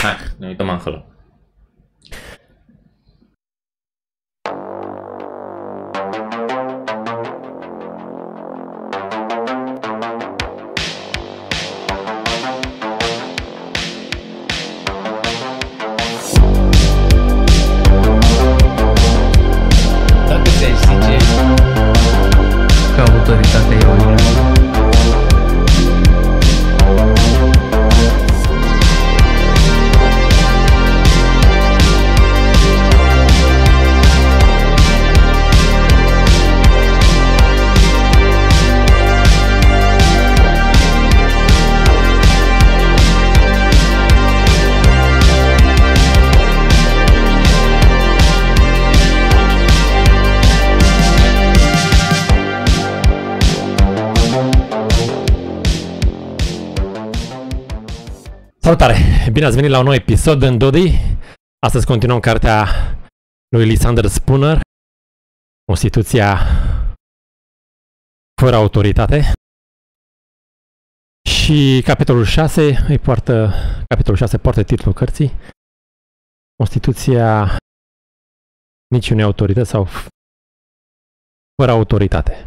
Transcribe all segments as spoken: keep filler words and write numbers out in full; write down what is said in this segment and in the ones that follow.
Hai, ne uităm acolo. Dacă ți-ai zice că autoritatea e o iluzie. Salutare! Bine ați venit la un nou episod în Dodi. Astăzi continuăm cartea lui Lysander Spooner, Constituția fără autoritate. Și capitolul șase îi poartă, capitolul șase poartă titlul cărții, Constituția niciunei autorități sau fără autoritate.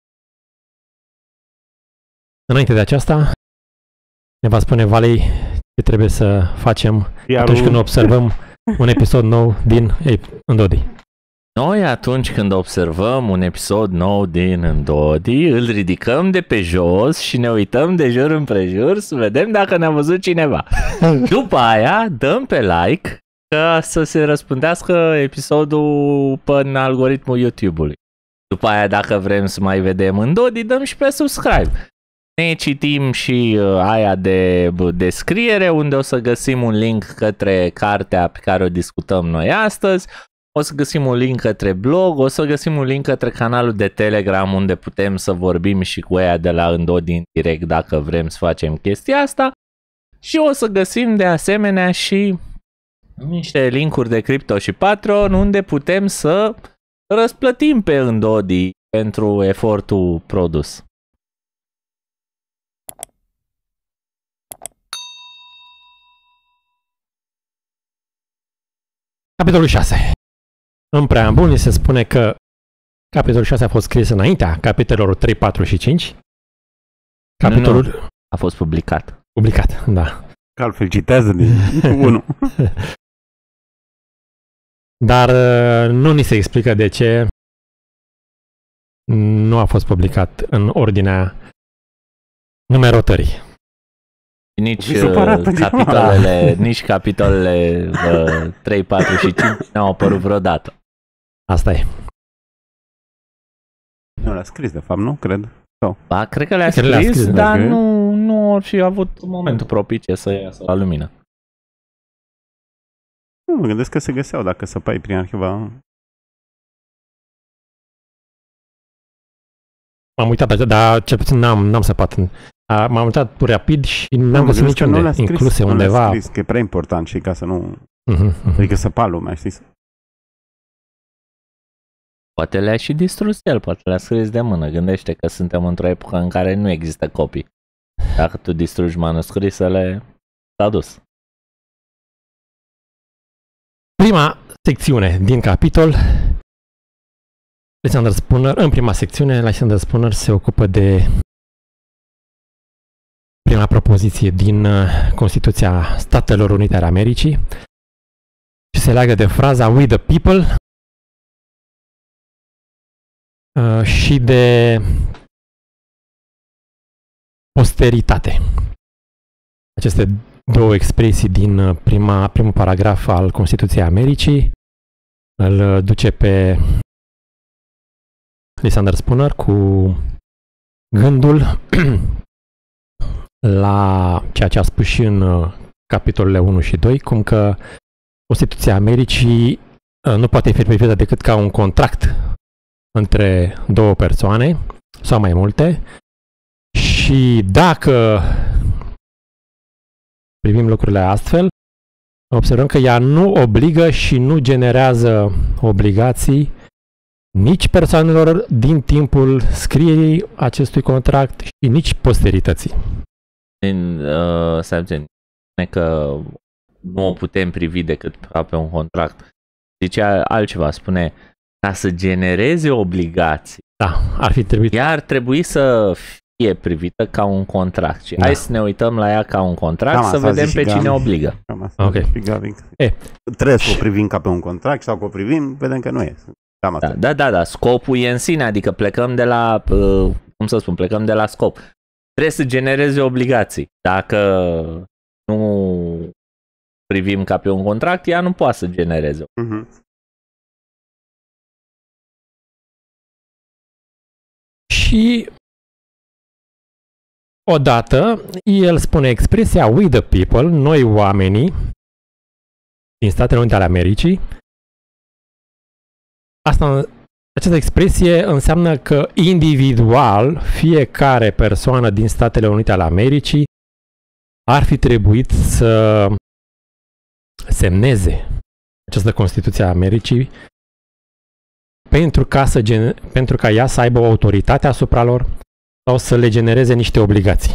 Înainte de aceasta, ne va spune Valei ce trebuie să facem Iar atunci când observăm un episod nou din Îndodi. Noi atunci când observăm un episod nou din Îndodi, îl ridicăm de pe jos și ne uităm de jur împrejur să vedem dacă ne-a văzut cineva. După aia dăm pe like ca să se răspândească episodul pe algoritmul YouTube-ului. După aia, dacă vrem să mai vedem Îndodi, dăm și pe subscribe. Ne citim și uh, aia de descriere, unde o să găsim un link către cartea pe care o discutăm noi astăzi, o să găsim un link către blog, o să găsim un link către canalul de Telegram, unde putem să vorbim și cu ea de la Îndodi în direct dacă vrem să facem chestia asta, și o să găsim de asemenea și niște linkuri de Crypto și Patreon, unde putem să răsplătim pe Îndodi pentru efortul produs. Capitolul șase. În preambul ni se spune că capitolul șase a fost scris înaintea capitolelor trei, patru și cinci. Capitolul... Nu, nu. A fost publicat. Publicat, da. Că altfel citează din unu. Dar nu ni se explică de ce nu a fost publicat în ordinea numerotării. Nici uh, capitolele, nici capitolele uh, trei, patru și cinci n-au apărut vreodată. Asta e. Nu l-a scris, de fapt, nu? Cred. Sau? Ba, cred că le-a scris, le-a scris, dar nu, nu ar fi avut momentul propice să iasă la lumină. Nu, mă gândesc că se găseau dacă săpai prin arhiva. M-am uitat, dar cel puțin n-am, n-am săpat. M-am uitat rapid și n-am găsit niciunde incluse undeva. Nu scris, că e prea important și ca să nu... Uh-huh, uh-huh. Adică săpa lumea, știi? Poate le-a și distrus el, poate le-a scris de mână. Gândește că suntem într-o epocă în care nu există copii. Dacă tu distrugi manuscrisele, s-a dus. Prima secțiune din capitol, Lysander Spooner, în prima secțiune, Lysander Spooner se ocupă de prima propoziție din Constituția Statelor Unite ale Americii și se leagă de fraza "We the people" uh, și de posteritate. Aceste două expresii din prima, primul paragraf al Constituției Americii îl duce pe Lysander Spooner cu gândul la ceea ce a spus și în capitolele unu și doi, cum că Constituția Americii nu poate fi privită decât ca un contract între două persoane sau mai multe și dacă privim lucrurile astfel, observăm că ea nu obligă și nu generează obligații nici persoanelor din timpul scrierii acestui contract și nici posterității. În, uh, să spune că nu o putem privi decât ca pe un contract. Zicea altceva, spune, ca să genereze obligații, Da, ar fi trebuit. ea ar trebui să fie privită ca un contract. Și Da. hai să ne uităm la ea ca un contract, Cam să asta vedem zice pe și cine Gabi. obligă. Cam asta Ok. zice și Gabi. E. Trebuie să o privim ca pe un contract sau că o privim, vedem că nu e. Cam asta. Da, da, da, da, scopul e în sine, adică plecăm de la, uh, cum să spun, plecăm de la scop. Trebuie să genereze obligații. Dacă nu privim ca pe un contract, ea nu poate să genereze. Mhm. Și odată el spune expresia we the people, noi oamenii din Statele Unite ale Americii. Asta, această expresie înseamnă că individual fiecare persoană din Statele Unite ale Americii ar fi trebuit să semneze această Constituție a Americii pentru ca, să gen- pentru ca ea să aibă o autoritate asupra lor sau să le genereze niște obligații.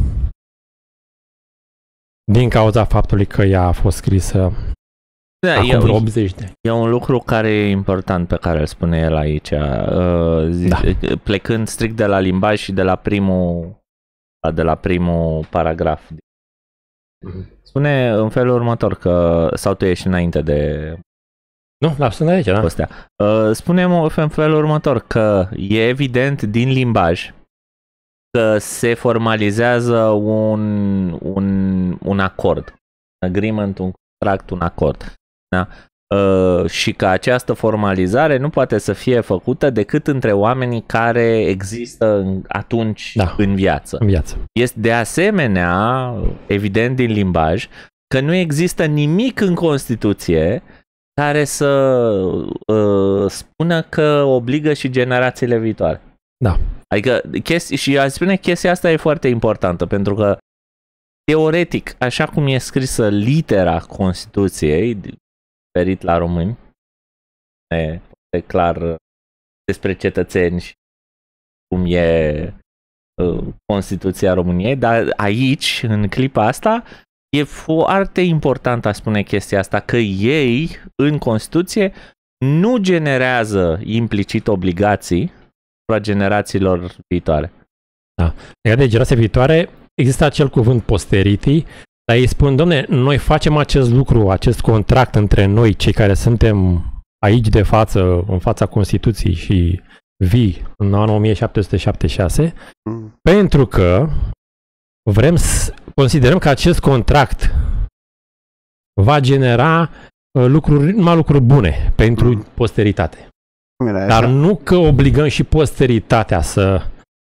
Din cauza faptului că ea a fost scrisă Da, acum e, vreo optzeci de ani. e un lucru care e important pe care îl spune el aici, uh, zi, Da. plecând strict de la limbaj și de la primul, de la primul paragraf. Spune în felul următor că, sau tu ești înainte de Nu, la sunt aici, da? astea. Uh, spune-mă în felul următor că e evident din limbaj că se formalizează un, un, un acord, un agreement, un contract, un acord. Da? Uh, și că această formalizare nu poate să fie făcută decât între oamenii care există în, atunci Da. în viață. În viață. Este de asemenea evident din limbaj că nu există nimic în Constituție care să uh, spună că obligă și generațiile viitoare. Da. Adică chesti- și aș spune chestia asta e foarte importantă pentru că teoretic, așa cum e scrisă litera Constituției, diferit la români, e, e clar despre cetățeni și cum e uh, Constituția României, dar aici, în clipa asta, e foarte important a spune chestia asta, că ei, în Constituție, nu generează implicit obligații asupra generațiilor viitoare. Iar de generația viitoare există acel cuvânt posterity, dar ei spun, domne, noi facem acest lucru, acest contract între noi, cei care suntem aici de față, în fața Constituției și vii în anul o mie șapte sute șaptezeci și șase, Mm. pentru că vrem să considerăm că acest contract va genera uh, lucruri, numai lucruri bune pentru Mm. posteritate. Cum era Dar așa? nu că obligăm și posteritatea să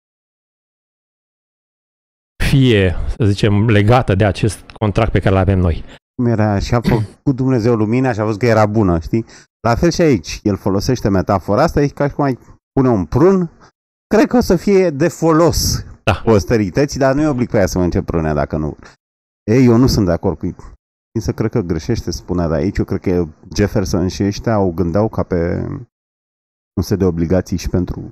fie, să zicem, legată de acest contract pe care îl avem noi. Cum era? Și a făcut Dumnezeu lumina și a văzut că era bună, știi? La fel și aici. El folosește metafora asta, e ca și cum ai pune un prun. Cred că o să fie de folos Da. posterității, dar nu-i oblig pe ea să mănânce prune dacă nu. Ei, eu nu sunt de acord cu ei. Însă cred că greșește spunea de aici. Eu cred că Jefferson și ăștia au gândeau ca pe un set de obligații și pentru...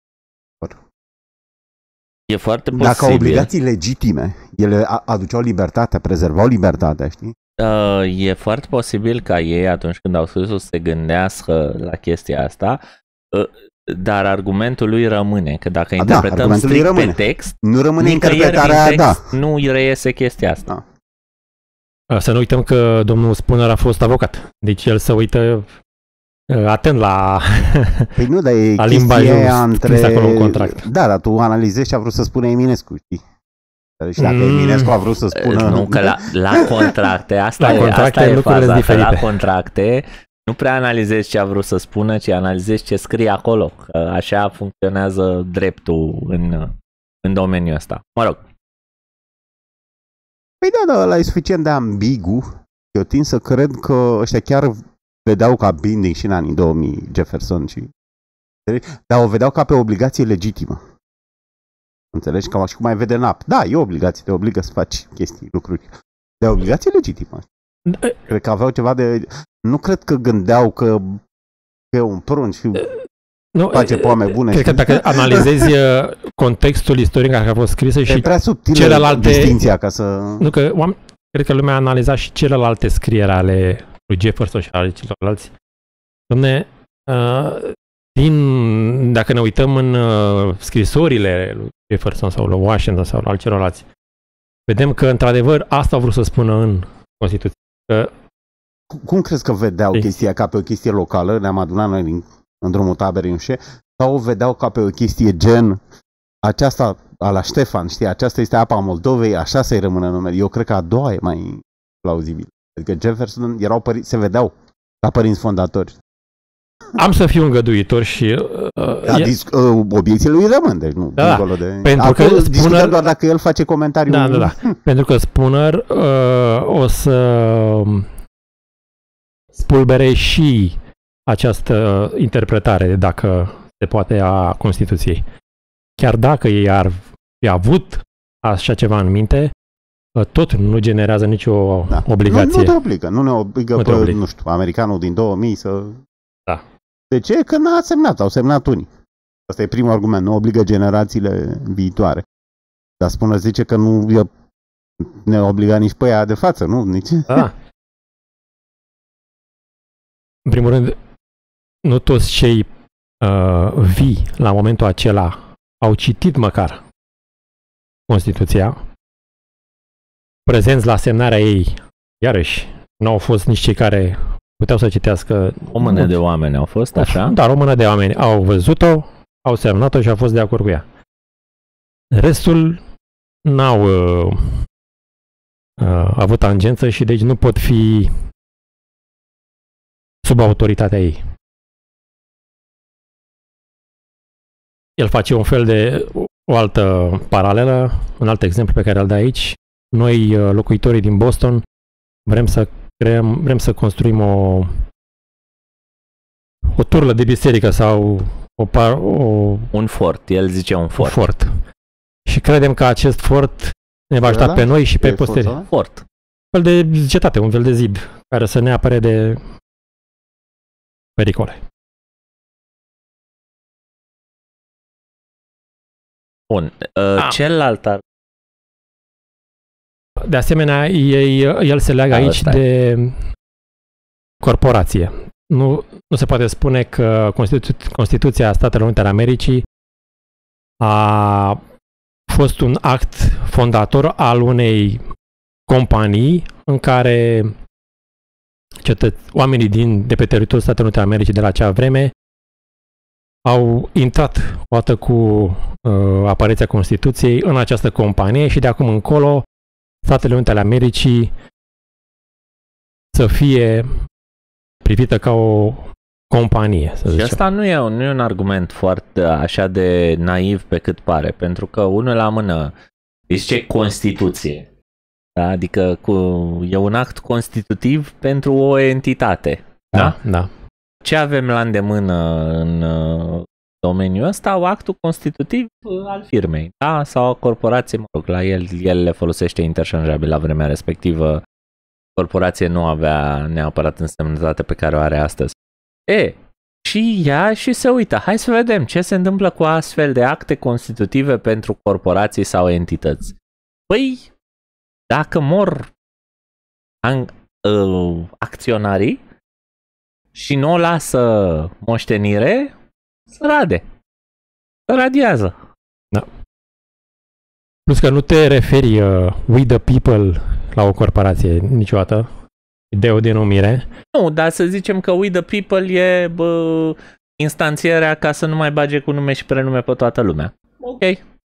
E foarte posibil. Dacă au obligații legitime, ele a- aduceau libertatea, prezervau libertatea, știi? Uh, e foarte posibil ca ei, atunci când au scris, să se gândească la chestia asta, uh, dar argumentul lui rămâne, că dacă da, interpretăm argumentul lui strict pe rămâne. text, Nu rămâne nicăieri interpretarea, din da. text nu îi reiese chestia asta. Uh, Să nu uităm că domnul Spooner a fost avocat. Deci el se uită uh, atent la... Păi nu, dar e La chestia limbajul aia scris între... acolo în contract. Da, dar tu analizezi ce a vrut să spună Eminescu, știi? Și dacă Mm. Eminescu a vrut să spună... Nu, că la, la contracte, asta La e, contracte asta e lucrurile faza, sunt că la diferite. contracte nu prea analizezi ce a vrut să spună, ci analizezi ce scrie acolo. Că așa funcționează dreptul în, în domeniul ăsta. Mă rog, Păi da, da, ăla e suficient de ambigu. Eu tind să cred că ăștia chiar vedeau ca binding și în anii două mii, Jefferson și... Dar o vedeau ca pe obligație legitimă. Înțelegi? Ca și cum ai vede în ap. Da, e o obligație, te obligă să faci chestii, lucruri. De obligație legitimă. Cred că aveau ceva de... Nu cred că gândeau că e un prunci și Nu, face poame bune. Cred că știi? dacă analizezi uh, contextul istoric în care a fost scrisă E și prea subtilă celelalte- distinția ca să... nu că oameni, cred că lumea a analizat și celelalte scrieri ale lui Jefferson și ale celorlalți. Dom'le, uh, din, dacă ne uităm în uh, scrisorile lui Jefferson sau lui Washington sau al celorlalți, vedem că, într-adevăr, asta au vrut să spună în Constituție. Că, Cum crezi că vedeau Ei. chestia ca pe o chestie locală? Ne-am adunat noi din, în drumul taberei în șe, sau o vedeau ca pe o chestie gen aceasta a la Ștefan, știi, aceasta este apa Moldovei, așa să-i rămână numele. Eu cred că a doua e mai plauzibil. Adică Jefferson erau pări- se vedeau ca părinți fondatori. am să fiu îngăduitor și... Uh, Da, e- dis- uh, obiecțiile lui rămân, deci nu, Da, dincolo de... pentru că Acolo Spooner- discutăm doar dacă el face comentariu. Da, da, da. Pentru că Spooner uh, o să spulbere și această interpretare, dacă se poate, a Constituției. Chiar dacă ei ar fi avut așa ceva în minte, uh, tot nu generează nicio Da. obligație. Nu, nu te obligă, nu ne obligă Nu te pe, obligă. nu știu, americanul din două mii să... Da. De ce? Că n-a semnat, au semnat unii. Asta e primul argument, nu obligă generațiile viitoare. Dar spune, zice că nu e- ne obliga nici pe aia de față, nu? Nici... Da. În primul rând, nu toți cei uh, vii la momentul acela au citit măcar Constituția. Prezenți la semnarea ei, iarăși, nu au fost nici cei care puteau să citească. O mână de oameni au fost, așa? Dar o mână de oameni au văzut-o, au semnat-o și au fost de acord cu ea. Restul n-au uh, uh, avut tangență și deci nu pot fi sub autoritatea ei. El face un fel de o altă paralelă, un alt exemplu pe care îl dă aici. Noi, uh, locuitorii din Boston, vrem să creăm, vrem să construim o o turlă de biserică sau o, par, o, Un fort, el zice un un fort. fort. Și credem că acest fort ne va ajuta Ăla? pe noi și pe E posteri. forța? Un Fort. fel de cetate, un fel de zid care să ne apere de pericole. Bun. Uh, Ah. Celălalt ar... De asemenea, ei, el se leagă Da, aici ăsta e. de corporație. Nu, nu se poate spune că Constitu- Constituția Statelor Unite ale Americii a fost un act fondator al unei companii în care cetă- oamenii din, de pe teritoriul Statelor Unite ale Americii de la acea vreme au intrat odată cu uh, apariția Constituției în această companie și de acum încolo Statele Unite ale Americii să fie privită ca o companie, să Și zicem. asta nu e, un, nu e un argument foarte așa de naiv pe cât pare, pentru că unul la mână îi zice Constituție. Da? Adică cu, e un act constitutiv pentru o entitate. Da? Da, da. Ce avem la îndemână în uh, domeniul ăsta? Actul constitutiv uh, al firmei, da? Sau a corporației, mă rog, la el, el le folosește interșanjabil la vremea respectivă. Corporație nu avea neapărat însemnătate pe care o are astăzi. E, și ia și se uită. Hai să vedem ce se întâmplă cu astfel de acte constitutive pentru corporații sau entități. Păi, dacă mor an, uh, acționarii și nu o lasă moștenire, se rade. Se radiază. Plus că nu te referi uh, we the people la o corporație niciodată. De o denumire. Nu, dar să zicem că We the People e bă, instanțierea ca să nu mai bage cu nume și prenume pe toată lumea. Ok.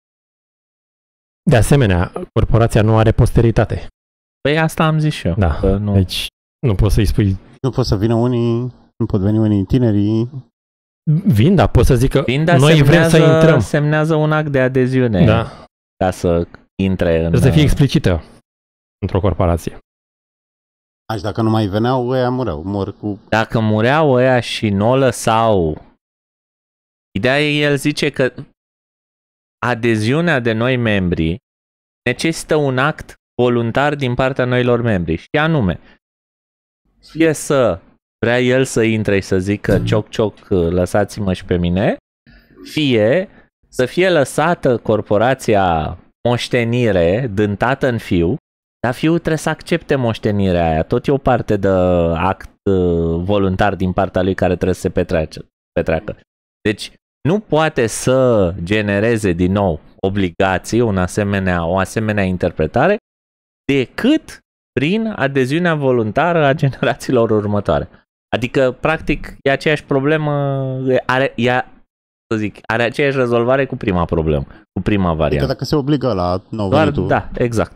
De asemenea, corporația nu are posteritate. Păi asta am zis și eu. Da. Că nu. Deci nu poți să-i spui Nu pot să vină unii, nu pot veni unii tinerii. vin, dar poți să zic că Vinda noi vrem să intrăm. semnează un act de adeziune Da. ca să intre în... Trebuie să fie explicită într-o corporație. Aș, dacă nu mai veneau, ăia mureau. Mor cu... Dacă mureau ăia și nu o lăsau, ideea e, el zice că adeziunea de noi membri necesită un act voluntar din partea noilor membri. Și anume, fie să vrea el să intre și să zică cioc cioc, lăsați-mă și pe mine, fie să fie lăsată corporația moștenire din tată în fiu Dar fiul trebuie să accepte moștenirea aia. Tot e o parte de act voluntar din partea lui care trebuie să se petreacă. petreacă. Deci nu poate să genereze din nou obligații, un asemenea, o asemenea interpretare, decât prin adeziunea voluntară a generațiilor următoare. Adică, practic, e aceeași problemă, are, ea, să zic, are aceeași rezolvare cu prima problemă, cu prima variantă. Adică dacă se obligă la nou Doar, venitul... da, exact.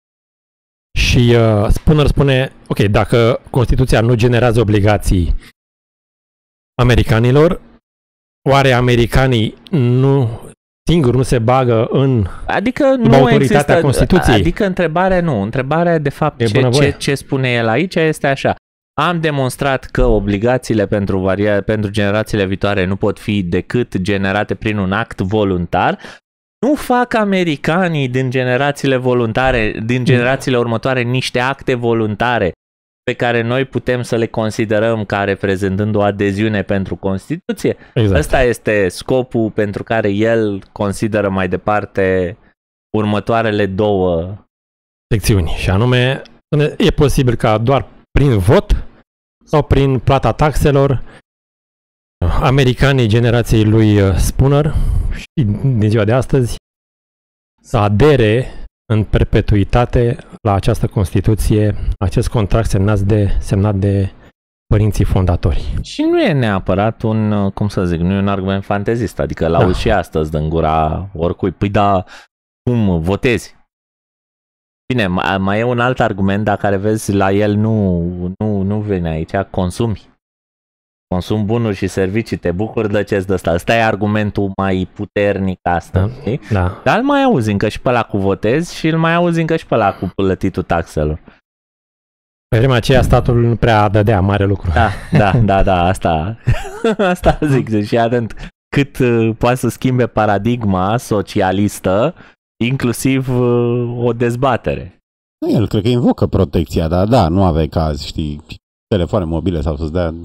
Și uh, Spooner spune, ok, dacă Constituția nu generează obligații americanilor, oare americanii nu singuri nu se bagă în Adică nu autoritatea există, Constituției? Adică întrebarea nu, întrebarea de fapt ce, ce, ce spune el aici este așa. Am demonstrat că obligațiile pentru, varia, pentru generațiile viitoare nu pot fi decât generate prin un act voluntar. Nu fac americanii din generațiile voluntare, din generațiile următoare niște acte voluntare pe care noi putem să le considerăm ca reprezentând o adeziune pentru Constituție. Exact. Ăsta este scopul pentru care el consideră mai departe următoarele două secțiuni. Și anume, e posibil ca doar prin vot sau prin plata taxelor americanii generației lui Spooner și din ziua de astăzi să adere în perpetuitate la această Constituție, acest contract semnat de, semnat de părinții fondatori. Și nu e neapărat un, cum să zic, nu e un argument fantezist, adică l-auzi da. și astăzi din gura oricui. Păi da, cum votezi? Bine, mai e un alt argument, dar care vezi la el nu, nu, nu vine aici, consumi. Consum bunuri și servicii, te bucuri de ce-ți dă ăsta. Ăsta e argumentul mai puternic astăzi. Da, da. Dar îl mai auzi încă și pe ăla cu votezi și îl mai auzi încă și pe ăla cu plătitul taxelor. Pe vremea aceea statul nu prea dădea mare lucru. Da, da, da, da, asta, asta zic. Și atent cât uh, poate să schimbe paradigma socialistă, inclusiv uh, o dezbatere. El cred că invocă protecția, dar da, nu aveai caz, știi, telefoane mobile sau să-ți dea...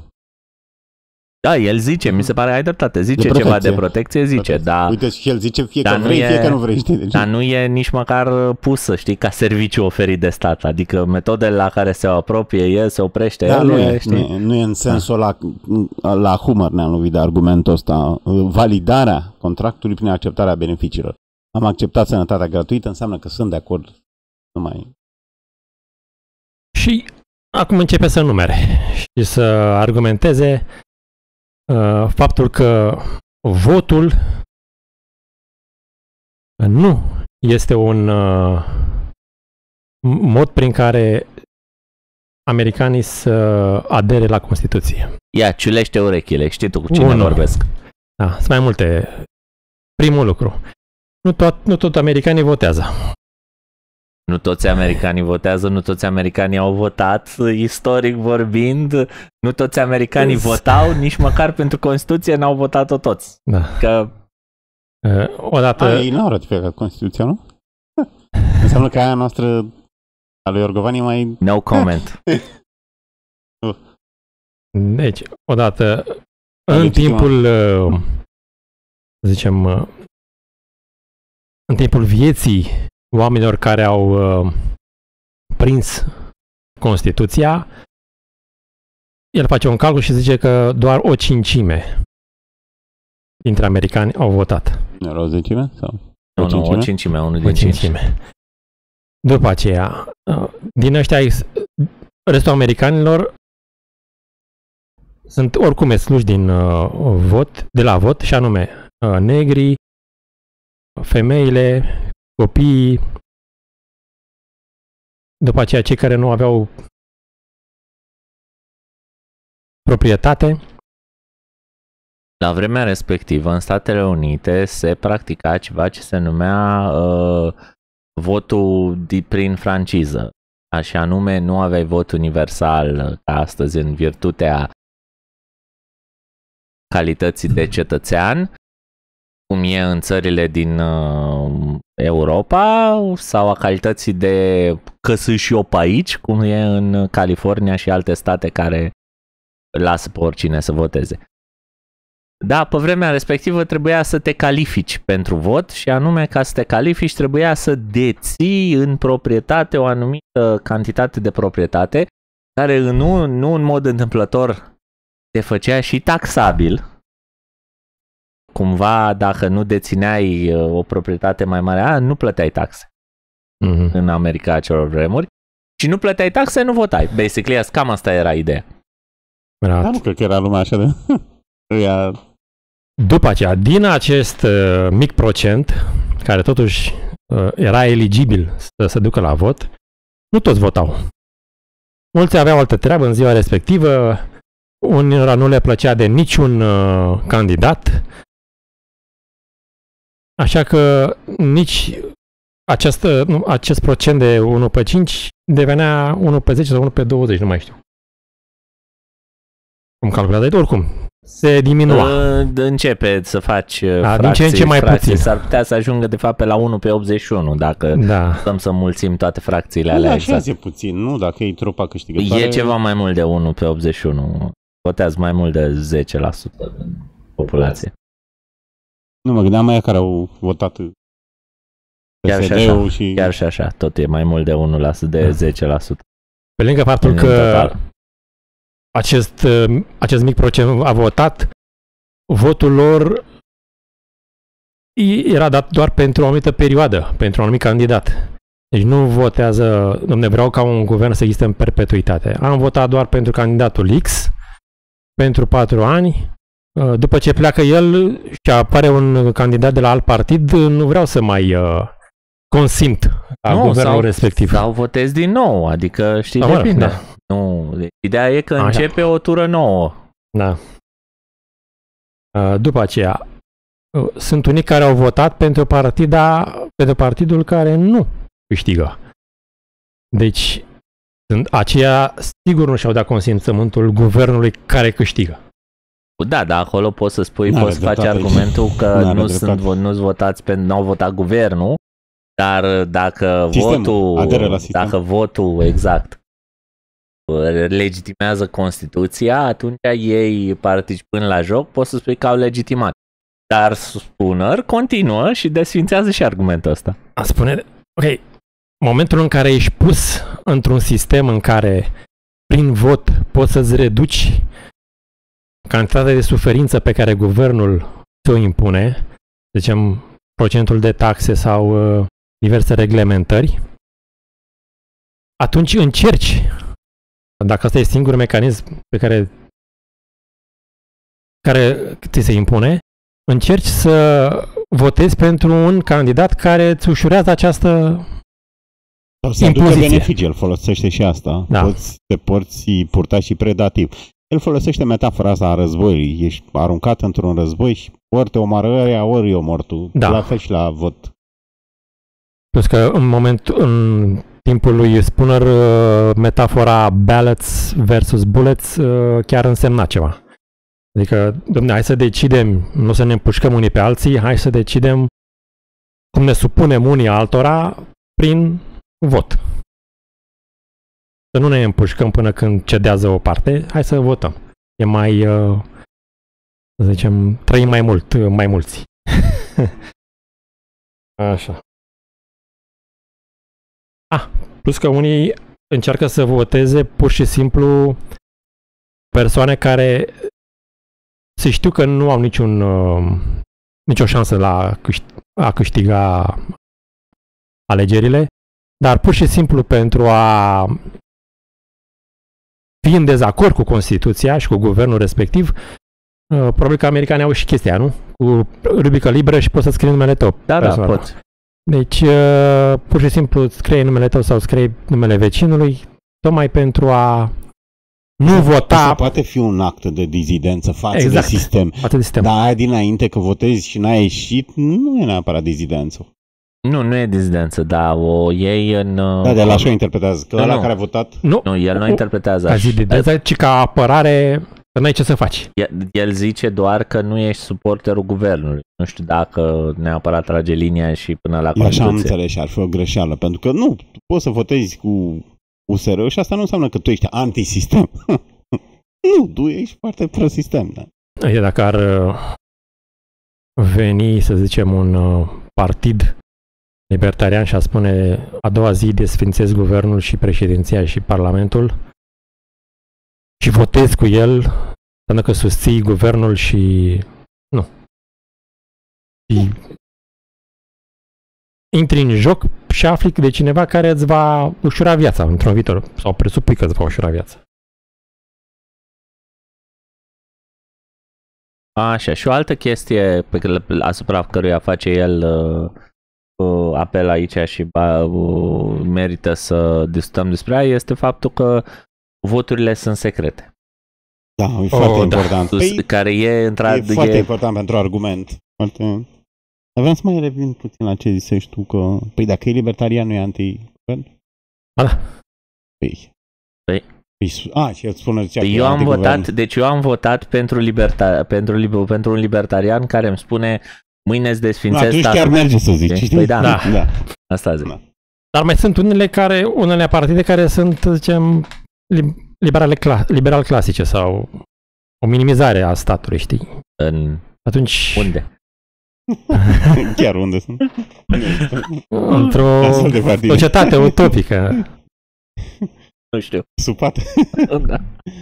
Da, el zice, mi se pare, ai dreptate, zice de ceva de protecție, zice, da. Uite, și el zice fie dar că vrei, e, fie că nu vrei, știi? Deci... Dar nu e nici măcar pusă, știi, ca serviciu oferit de stat, adică metodele la care se apropie el, se oprește da, el, nu e, știi? Nu e, nu e în sensul da. la, la Humor ne-am lovit de argumentul ăsta, validarea contractului prin acceptarea beneficiilor. Am acceptat sănătatea gratuită, înseamnă că sunt de acord, nu mai... Și acum începe să numere și să argumenteze uh, faptul că votul nu este un uh, mod prin care americanii să adere la Constituție. Ia, ciulește urechile, știi tu cu cine Unu. vorbesc. Da, sunt mai multe. Primul lucru. Nu tot, nu tot americanii votează. Nu toți americanii votează, nu toți americanii au votat, istoric vorbind, nu toți americanii votau, nici măcar pentru Constituție n-au votat-o toți. Da. Că... Uh, odată... A, ei n-au ratificat Constituția, nu? Înseamnă că aia noastră a lui Orgovan e mai... No comment. Deci, odată, în timpul, uh, zicem, uh, în timpul vieții oamenilor care au uh, prins Constituția, el face un calcul și zice că doar o cincime dintre americani au votat. Era o zecime? Sau? Nu, o cincime? nu, o cincime, unul O din cinci. cincime. După aceea, uh, din ăștia, restul americanilor sunt oricum excluși din uh, vot, de la vot, și anume uh, negri, femeile, copiii, după aceea cei care nu aveau proprietate. La vremea respectivă, în Statele Unite, se practica ceva ce se numea uh, votul de, prin franciză. Așa anume, nu aveai vot universal ca astăzi în virtutea calității de cetățean, cum e în țările din uh, Europa, sau a calității de căsâși eu pe aici, cum e în California și alte state care lasă pe oricine să voteze. Da, pe vremea respectivă trebuia să te califici pentru vot și anume ca să te califici trebuia să deții în proprietate o anumită cantitate de proprietate care nu, nu în mod întâmplător te făcea și taxabil. Cumva dacă nu dețineai o proprietate mai mare, a, nu plăteai taxe mm-hmm. în America acelor vremuri și nu plăteai taxe, nu votai. Basically, cam asta era ideea. Da, nu cred că era lumea așa de... După aceea, din acest uh, mic procent, care totuși uh, era eligibil să se ducă la vot, nu toți votau. Mulți aveau altă treabă în ziua respectivă, unora nu le plăcea de niciun uh, candidat, așa că nici această, nu, acest procent de unu pe cinci devenea unu pe zece sau unu pe douăzeci, nu mai știu. Cum calculează, de oricum, se diminua. Începe să faci A, fracții, din ce în ce mai fracții. puțin. S-ar putea să ajungă de fapt pe la unu pe optzeci și unu dacă da. stăm să mulțim toate fracțiile Nu, alea. așa Exact. e puțin, nu? Dacă e tropa câștigătoare... E ceva mai mult de unu pe optzeci și unu. Votează mai mult de zece la sută din populație. Nu mă gândeam mai care au votat Chiar și așa, și... chiar și așa, tot e mai mult de unu la sută, de Da. zece la sută. Pe lângă faptul În că total. acest, acest mic procent a votat, votul lor era dat doar pentru o anumită perioadă, pentru un anumit candidat. Deci nu votează, dom'le, vreau ca un guvern să existe în perpetuitate. Am votat doar pentru candidatul X, pentru patru ani. După ce pleacă el și apare un candidat de la alt partid, nu vreau să mai uh, consimt la Nu, guvernul sau, respectiv. sau votezi din nou, adică știi, Da, mă, depinde. da. Nu, ideea e că Așa. începe o tură nouă. Da. Uh, După aceea, uh, sunt unii care au votat pentru partida, pentru partidul care nu câștigă. Deci, sunt aceia sigur nu și-au dat consimțământul guvernului care câștigă. Da, dar acolo poți să spui, N-are poți să faci dreptate. argumentul că N-are nu sunt, dreptate. nu-ți votați pe, n-au votat guvernul, dar dacă Sistemul, votul, aderă la sistem. dacă votul, exact, legitimează Constituția, atunci ei, participând la joc, poți să spui că au legitimat. Dar Spooner continuă și desfințează și argumentul ăsta. A spune, ok, momentul în care ești pus într-un sistem în care prin vot poți să-ți reduci cantitatea de suferință pe care guvernul ți-o impune, zicem procentul de taxe sau uh, diverse reglementări, atunci încerci, dacă ăsta e singurul mecanism pe care care ți se impune, încerci să votezi pentru un candidat care îți ușurează această Sau să aducă impoziție. beneficii, el folosește și asta. Da. Poți, te porți purta și predativ. El folosește metafora asta a războiului. Ești aruncat într-un război și ori te omoară ăia, ori eu mor tu. Da. La fel și la vot. Plus că în momentul, în timpul lui Spooner, uh, metafora ballots versus bullets uh, chiar însemna ceva. Adică, dom'le, hai să decidem, nu să ne împușcăm unii pe alții, hai să decidem cum ne supunem unii altora prin vot. Să nu ne împușcăm până când cedează o parte, hai să votăm. E mai, uh, să zicem, trăim mai mult, uh, mai mulți. Așa. Ah, plus că unii încearcă să voteze pur și simplu persoane care se știu că nu au niciun, uh, nicio șansă la câș- a câștiga alegerile, dar pur și simplu pentru a fi în dezacord cu Constituția și cu guvernul respectiv, uh, probabil că americanii au și chestia, nu? Cu rubrică liberă și poți să scrii numele tău. Da, da, personal. poți. Deci, uh, pur și simplu scrie numele tău sau scrie numele vecinului, tocmai pentru a nu vota Asta poate fi un act de dizidență față Exact. de sistem. față de sistem. Dar aia dinainte că votezi și n-ai ieșit, nu e neapărat dizidență. Nu, nu e dizidență, da, o iei în... Da, de la așa o interpretează. Că Nu, ăla nu. care a votat... Nu, Nu, el nu interpretează ca așa. zi de deză, ci ca apărare, că n-ai ce să faci. El, el zice doar că nu ești suporterul guvernului. Nu știu dacă neapărat trage linia și până la Eu așa am Constituție. înțeles și ar fi o greșeală. Pentru că nu, tu poți să votezi cu U S R și asta nu înseamnă că tu ești antisistem. Nu, tu ești foarte pro-sistem. Da. e dacă ar veni, să zicem, un partid libertarian și a spune a doua zi desfințez guvernul și președinția și parlamentul și votez cu el, înseamnă că susții guvernul și nu. Și intri în joc și afli de cineva care îți va ușura viața într-un viitor, sau presupui că îți va ușura viața. Așa, și o altă chestie pe care, asupra căruia face el uh, uh, apel aici și uh, merită să discutăm despre ea este faptul că voturile sunt secrete. Da, e foarte Oh, important. Da. Păi, Care e, într e foarte e... important pentru argument. Foarte... Dar vreau să mai revin puțin la ce zicești tu, că păi dacă e libertarian, nu e anti-guvern? Da. Păi... Păi... Păi, a, și el spune zicea că Eu e am anti-guvern. votat, deci eu am votat pentru, liberta, pentru, pentru un libertarian care îmi spune mâine îți Nu, desfințez atunci statul. chiar merge să zici, știi? Păi da. da. da. Asta zic. Da. Dar mai sunt unele care, unele partide care sunt, zicem, liberale cla- liberal clasice sau o minimizare a statului, știi? În... Atunci... Unde? Chiar unde sunt? Într-o Astfel de partide. societate utopică. Nu știu. Supat. Da.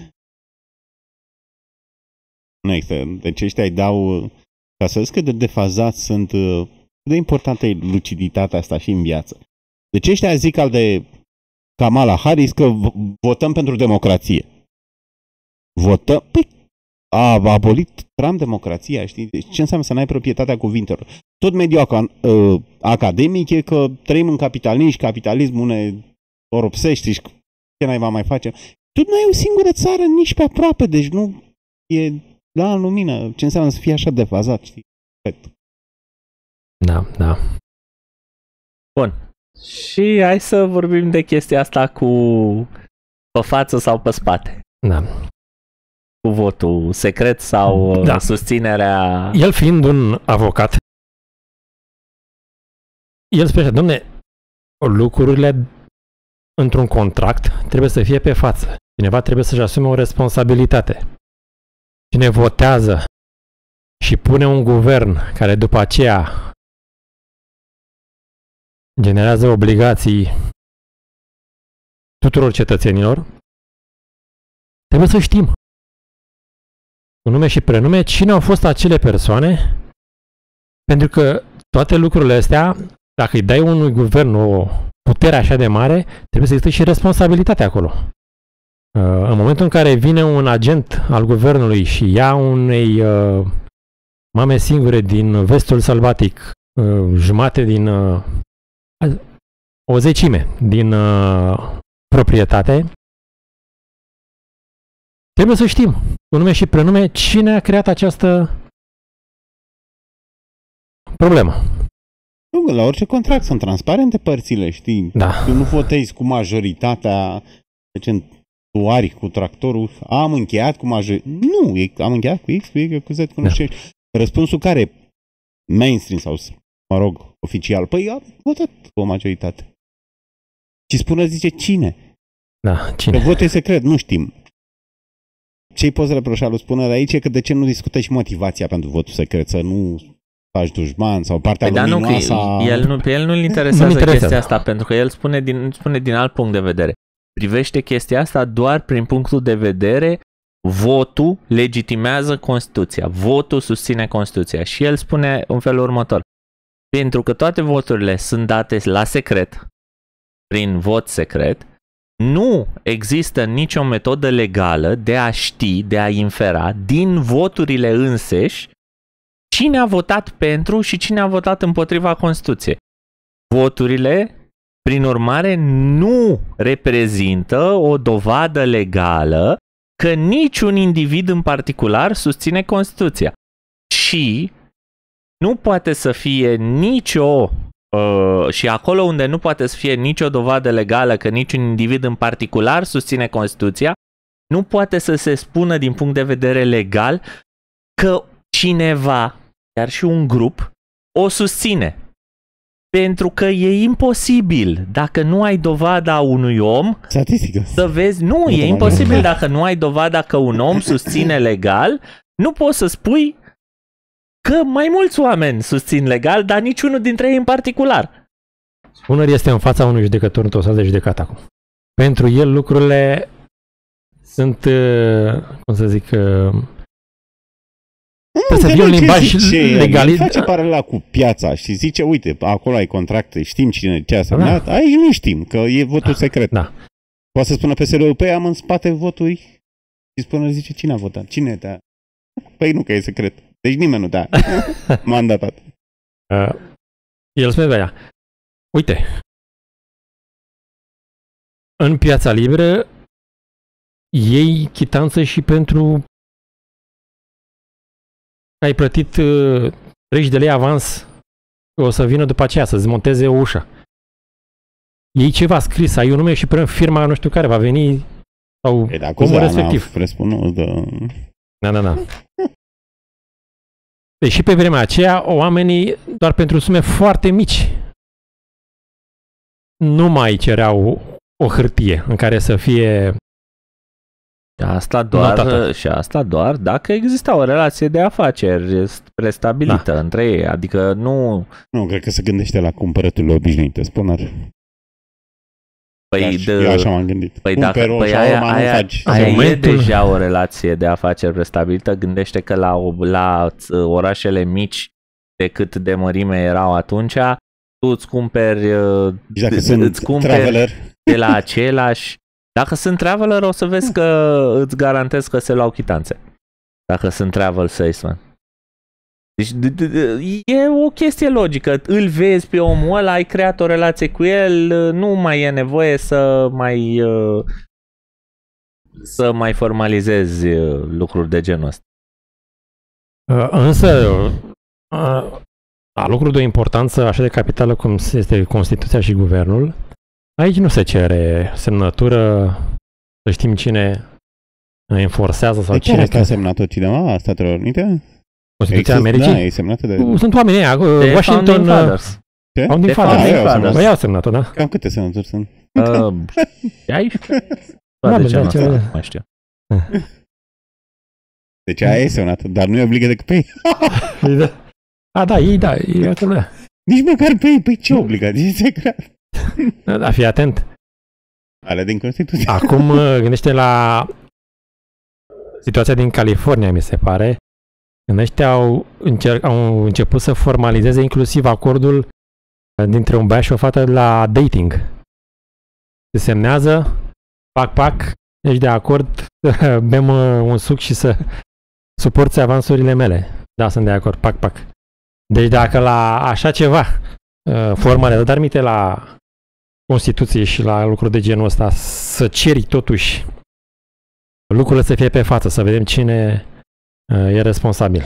Nu există. Deci ăștia îi dau... Ca să vezi cât de defazați sunt, cât de importantă e luciditatea asta și în viață. Deci ăștia zic al de Kamala Harris că votăm pentru democrație. Votăm... Păi, a abolit Trump democrația, știi? Deci ce înseamnă să n-ai proprietatea cuvintelor? Tot mediul uh, academic e că trăim în capitalism și capitalismul ne oropsește și ce n-ai va mai face. Tot nu e o singură țară nici pe aproape, deci nu e la în lumină. Ce înseamnă să fie așa defazat, știi? Da, da. Bun. Și hai să vorbim de chestia asta cu pe față sau pe spate. Da. Cu votul secret sau Da. susținerea... El fiind un avocat, el spune, domne, lucrurile într-un contract trebuie să fie pe față. Cineva trebuie să-și asume o responsabilitate. Cine votează și pune un guvern care după aceea generează obligații tuturor cetățenilor, trebuie să știm cu nume și prenume cine au fost acele persoane, pentru că toate lucrurile astea, dacă îi dai unui guvern o putere așa de mare, trebuie să existe și responsabilitate acolo. În momentul în care vine un agent al guvernului și ia unei uh, mame singure din vestul sălbatic uh, jumate din uh, o zecime din uh, proprietate, trebuie să știm cu nume și prenume cine a creat această problemă. Nu, la orice contract sunt transparente părțile, știi? Da. Tu nu votezi cu majoritatea, deci tu ari cu tractorul, am încheiat cu majoritatea. Nu, e, am încheiat cu X, cu Y, cu Z, cu nu știu. Răspunsul care mainstream sau, mă rog, oficial, păi am votat cu o majoritate. Și spune, zice, cine? Da, cine? Că votul e secret, nu știm. Ce-i poți reproșa lui Spune de aici e că de ce nu discută și motivația pentru votul secret, să nu faci dușman sau partea Păi, luminoasă. Da, nu, el nu, pe el nu-l interesează, Nu-l interesează chestia asta, pentru că el spune din, spune din alt punct de vedere. Privește chestia asta doar prin punctul de vedere votul legitimează Constituția, votul susține Constituția. Și el spune în felul următor: pentru că toate voturile sunt date la secret, prin vot secret, nu există nicio metodă legală de a ști, de a infera din voturile înseși cine a votat pentru și cine a votat împotriva Constituției. Voturile, prin urmare, nu reprezintă o dovadă legală că niciun individ în particular susține Constituția. Și nu poate să fie nicio uh, și acolo unde nu poate să fie nicio dovadă legală că niciun individ în particular susține Constituția, nu poate să se spună din punct de vedere legal că cineva, chiar și un grup, o susține. Pentru că e imposibil, dacă nu ai dovada unui om, Statistică. să vezi, nu, e imposibil dacă nu ai dovada că un om susține legal, nu poți să spui că mai mulți oameni susțin legal, dar niciunul dintre ei în particular. Unul este în fața unui judecător într-o sală de judecată acum. Pentru el lucrurile sunt, cum să zic, trebuie să fie un limbaj legal. Face paralela cu piața și zice, uite, acolo ai contracte, știm cine ce a semnat, da. Aici nu știm, că e votul da. secret. Da. Poate să spună P S R-ul, păi am în spate voturi și spune, zice, cine a votat? Cine te-a? Păi nu, că e secret. Deci nimeni nu te-a mandatat. Uh, el spune de aia, uite, în piața liberă iei chitanță și pentru că ai plătit uh, treizeci de lei avans, o să vină după aceea să-ți monteze o ușă. Iei ceva scris, ai un nume și până firma nu știu care va veni sau e, omul respectiv. De... Da, da, da. Deci și pe vremea aceea, oamenii doar pentru sume foarte mici nu mai cereau o hârtie în care să fie și asta doar, notată. Și asta doar dacă exista o relație de afaceri prestabilită da. între ei, adică nu... Nu, cred că se gândește la cumpărăturile obișnuite, spune. Păi, de... Eu așa m-am gândit. Păi, dacă, păi aia, aia, aia e deja o relație de afaceri prestabilită, gândește că la, la orașele mici de cât de mărime erau atunci, tu îți cumperi, dacă îți sunt cumperi traveler. de la același. Dacă sunt traveler, o să vezi că îți garantez că se luau chitanțe. Dacă sunt travel salesman. Deci e o chestie logică. Îl vezi pe omul ăla, ai creat o relație cu el, nu mai e nevoie să mai să mai formalizezi lucruri de genul ăsta. Însă la lucruri de o importanță așa de capitală cum este Constituția și Guvernul, aici nu se cere semnătură, să știm cine enforcează sau de cine... Asta a semnat-o cineva a Statelor Unite? Constituția Americii? Da, e semnată de... Sunt oamenii aia, Washington... Founding Fathers. Ce? Founding Fathers. Ei au semnat-o, da? Cam câte semnături sunt? paisprezece? Da, de genul ce ăsta, mai știu. Deci aia e semnată, dar nu e obligă decât pe ei. A, da, ei, da, ei, da. Nici măcar pe ei, păi ce obligație se crea? Da, fii atent. Ale din Constituție. Acum gândește la situația din California, mi se pare. Când ăștia au, încer- au început să formalizeze inclusiv acordul dintre un băiat și o fată la dating. Se semnează, pac, pac, ești de acord, bem un suc și să suporți avansurile mele. Da, sunt de acord, pac, pac. Deci dacă la așa ceva formale, dar minte la Constituție și la lucruri de genul ăsta, să ceri totuși lucrurile să fie pe față, să vedem cine e responsabil.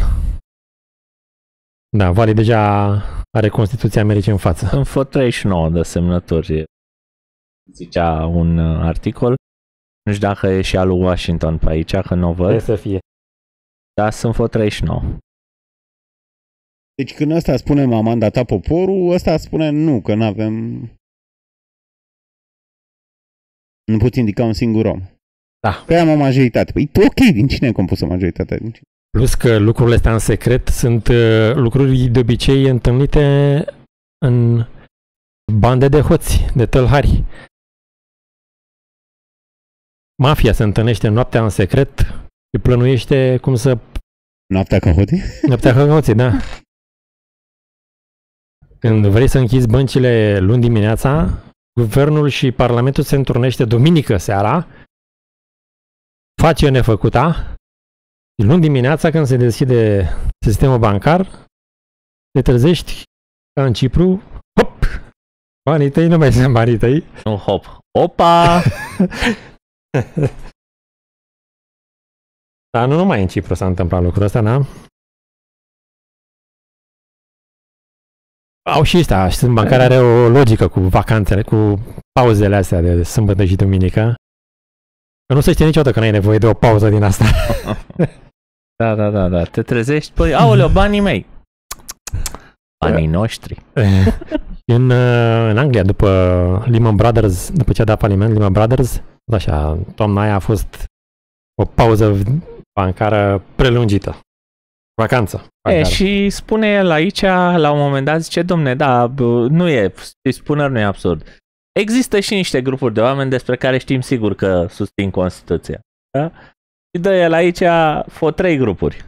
Da, Vali deja are Constituția Americii în față. Sunt vreo treizeci și nouă de semnături, zicea un articol. Nu știu dacă e și al lui Washington pe aici, că nu o văd. Trebuie să fie. Dar sunt vreo treizeci și nouă. Deci când ăsta spune m-a mandatat poporul, ăsta spune nu, că n-avem... Nu poți indica un singur om. Da. Păi am o majoritate. Păi ok, din cine e compusă majoritatea? Plus că lucrurile astea în secret sunt uh, lucruri de obicei întâlnite în bande de hoți, de tălhari. Mafia se întâlnește noaptea în secret și plănuiește cum să... Noaptea ca hoții? Noaptea ca hoții, da. Când vrei să închizi băncile luni dimineața, guvernul și parlamentul se întrunește duminică seara, face o nefăcuta, și luni dimineața când se deschide sistemul bancar, te trezești ca în Cipru, hop, banii tăi nu mai sunt banii tăi. Nu, hop, opa! Dar nu numai în Cipru s-a întâmplat lucrul ăsta, da? Au și ăsta, sistemul bancar are o logică cu vacanțele, cu pauzele astea de sâmbătă și duminică. Că nu se știe niciodată că n-ai nevoie de o pauză din asta. Da, da, da, da. Te trezești, păi, aoleo, banii mei. Banii noștri. în, în Anglia, după Lehman Brothers, după ce a dat faliment Lehman Brothers, așa, toamna aia a fost o pauză bancară prelungită. Vacanță. E, și spune el aici, la un moment dat, zice, domne, da, nu e, spunerea nu e absurd. Există și niște grupuri de oameni despre care știm sigur că susțin Constituția. Da? Și dă el aici fă trei grupuri.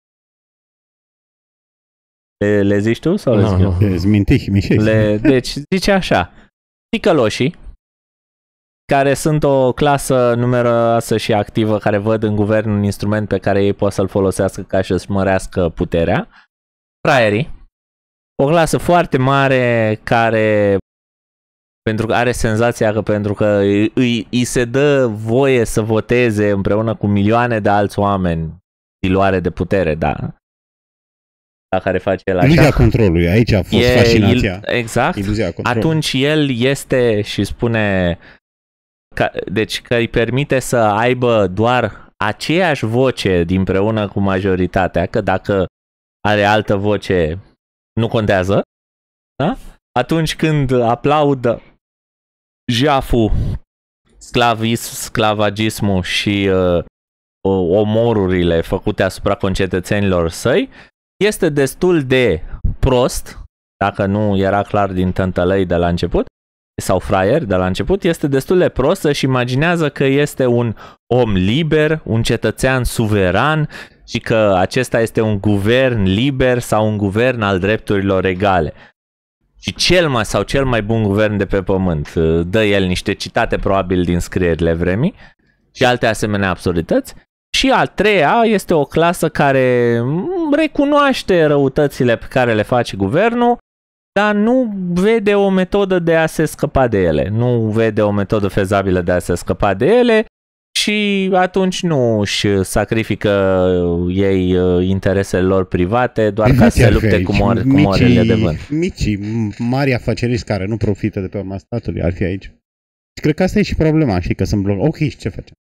Le, le zici tu sau le zic eu? No, le, deci zice așa, ticăloșii, care sunt o clasă numeroasă și activă, care văd în guvern un instrument pe care ei pot să-l folosească ca să-și mărească puterea. Fraierii, o clasă foarte mare care pentru că are senzația că pentru că îi, îi se dă voie să voteze împreună cu milioane de alți oameni diluare de putere, da? La care face el așa. Iluzia controlului, aici a fost e, fascinația. Il, exact. Iluzia controlului. Atunci el este și spune că, deci că îi permite să aibă doar aceeași voce dinpreună cu majoritatea, că dacă are altă voce nu contează, da? Atunci când aplaudă jaful, sclavism, sclavagismul și uh, omorurile făcute asupra concetățenilor săi, este destul de prost, dacă nu era clar din tântălăi de la început, sau fraier de la început, este destul de prost să-și imaginează că este un om liber, un cetățean suveran și că acesta este un guvern liber sau un guvern al drepturilor egale. Și cel mai sau cel mai bun guvern de pe pământ. Dă el niște citate probabil din scrierile vremii și alte asemenea absurdități. Și a treia este o clasă care recunoaște răutățile pe care le face guvernul, dar nu vede o metodă de a se scăpa de ele. Nu vede o metodă fezabilă de a se scăpa de ele și atunci nu își sacrifică ei interesele lor private doar ca să se lupte cu, mor- cu morele de vânt. Micii, mari afaceriști care nu profită de pe urma statului ar fi aici. Și cred că asta e și problema, știi, că sunt bloc. Ok, și ce facem?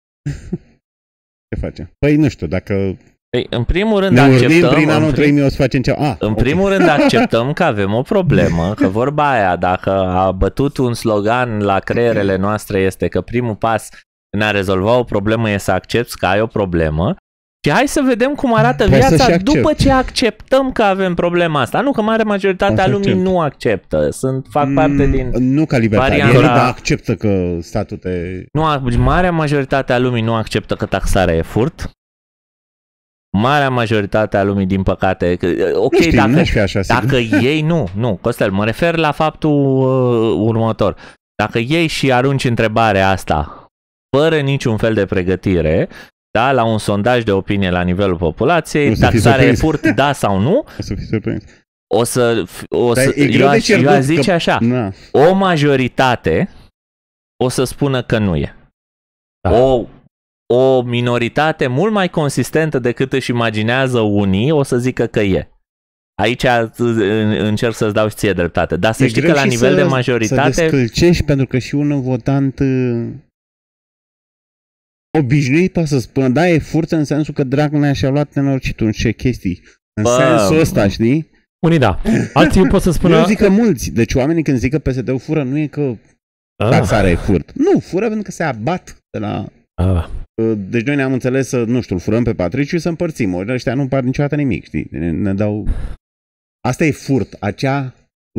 Ce facem? Păi nu știu, dacă Păi, în primul rând ne acceptăm, prin anul în, trei mii o să facem ceva. Ah, în okay. primul rând acceptăm că avem o problemă, că vorba aia, dacă a bătut un slogan la creierele noastre este că primul pas în a rezolva o problemă e să accepti că ai o problemă. Și hai să vedem cum arată Poți viața după ce acceptăm că avem problema asta. Nu că mare majoritatea lumii accept. nu acceptă. Sunt, fac parte din... Nu ca libertarian, varianta... dar acceptă că statul te... Nu, marea majoritatea lumii nu acceptă că taxarea e furt. Marea majoritate a lumii, din păcate... Ok, nu știu, dacă, fi așa, dacă ei... Nu, nu, Costel, mă refer la faptul uh, următor. Dacă ei și arunci întrebarea asta fără niciun fel de pregătire... Da, la un sondaj de opinie la nivelul populației, taxarea e furt, da sau nu? O să fii surprins. O să, o să eu, eu, aș, eu aș zice că, așa, na. o majoritate o să spună că nu e. Da. O, o minoritate mult mai consistentă decât își imaginează unii o să zică că e. Aici încerc să-ți dau și ție dreptate. Dar să e știi că la nivel să, de majoritate... să descălcești, pentru că și un votant... obișnuit poate să spună, da, e furță în sensul că Dragnea și-a luat nenorocitul în ce chestii. În Bă, sensul ăsta, știi? Unii da. Alții pot să spună... Eu zic că mulți. Deci oamenii când zic că P S D-ul fură, nu e că taxarea e furt. Nu, fură pentru că se abat de la... Ah. Deci noi ne-am înțeles să, nu știu, îl furăm pe Patriciu și să împărțim. Ori ăștia nu împart niciodată nimic, știi? Ne, ne dau... Asta e furt. Acea...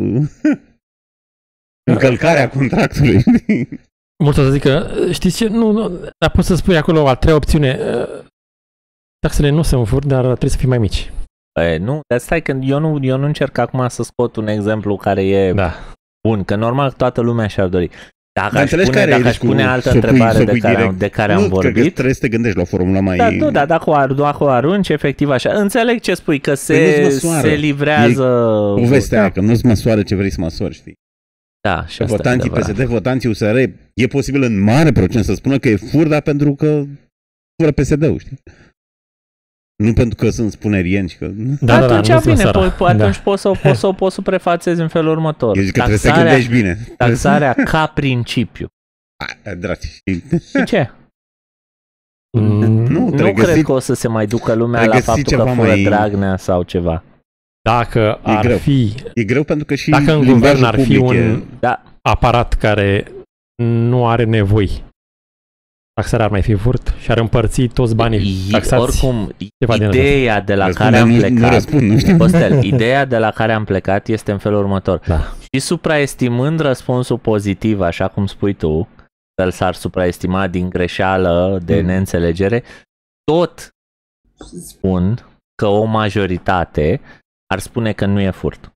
încălcarea contractului. Mulți o să zică, știți ce, nu, nu, dar poți să spui acolo a treia opțiune, taxele nu sunt furt, dar trebuie să fie mai mici. E, nu, dar stai că eu nu, eu nu încerc acum să scot un exemplu care e da. bun, că normal toată lumea și-ar dori. Dacă aș pune, pune, dacă aș pune altă întrebare de care, de care nu, am vorbit... Nu, trebuie să te gândești la o formulă mai... Da, nu, dar dacă o, dacă o arunci, efectiv așa, înțeleg ce spui, că se, se livrează... E povestea aia, că nu-ți măsoară ce vrei să măsori, știi? Da, și asta votanții P S D, votanții U S R, e posibil în mare procent să spună că e fur, dar pentru că fură P S D-ul, știi? Nu pentru că sunt spunerieni și că... Da, atunci, da, da, bine, po- atunci da. poți să, poți să, poți să prefațezi în felul următor. Eu zic că taxarea, trebuie să gândești bine. Taxarea ca principiu. A, dragi, știi? Și ce? Mm, nu, nu găsit, cred că o să se mai ducă lumea la faptul că fură mai... Dragnea sau ceva. Dacă ar greu. fi... E greu pentru că și dacă în guvern ar fi un e... da. aparat care nu are nevoi taxarea ar mai fi furt și ar împărți toți banii taxați. Oricum, ceva din ideea de la Răspunde, care am nu- nu plecat, răspund, nu știu. Costel, ideea de la care am plecat este în felul următor. Da. Și supraestimând răspunsul pozitiv, așa cum spui tu, că s-ar supraestima din greșeală, de Mm. neînțelegere, tot spun că o majoritate ar spune că nu e furt.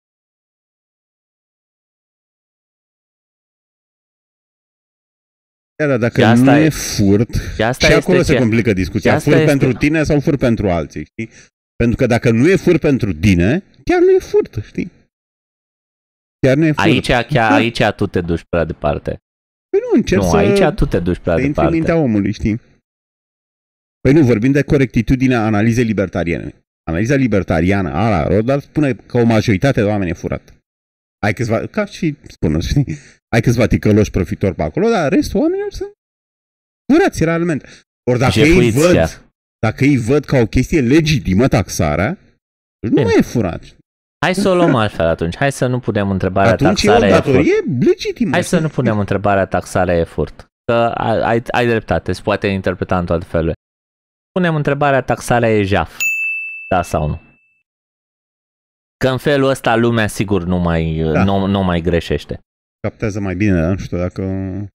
Da, da, dacă Și asta nu e- e furt, Și asta și este acolo se ce- complică discuția. și asta Furt este- pentru tine sau furt pentru alții, știi? Pentru că dacă nu e furt pentru tine, chiar nu e furt, știi? Chiar nu e furt. Aici, chiar, Da. aici tu te duci prea departe. Păi nu, încerc Nu, să... aici tu te duci prea să intri în departe. mintea omului, știi? Păi nu, vorbim de corectitudinea analizei libertariene. Analiza libertariană a la Rothbard spune că o majoritate de oameni e furat. Ai câțiva, ca și spun, știi? Ai câțiva ticăloși profitori pe acolo, dar restul oamenilor sunt furați realmente. Ori dacă ei Jefuiți văd, chiar. dacă ei văd ca o chestie legitimă taxarea, nu mai e furat. Hai să o luăm altfel atunci. Hai să nu punem întrebarea Atunci e o taxarea e furt. datorie legitimă. Hai să nu punem întrebarea taxarea e furt. Că ai, ai dreptate, se poate interpreta în toate felurile. Punem întrebarea taxarea e jaf. Da sau nu? Că în felul ăsta lumea sigur nu mai, Da. nu, nu mai greșește. Captează mai bine, dar nu știu dacă...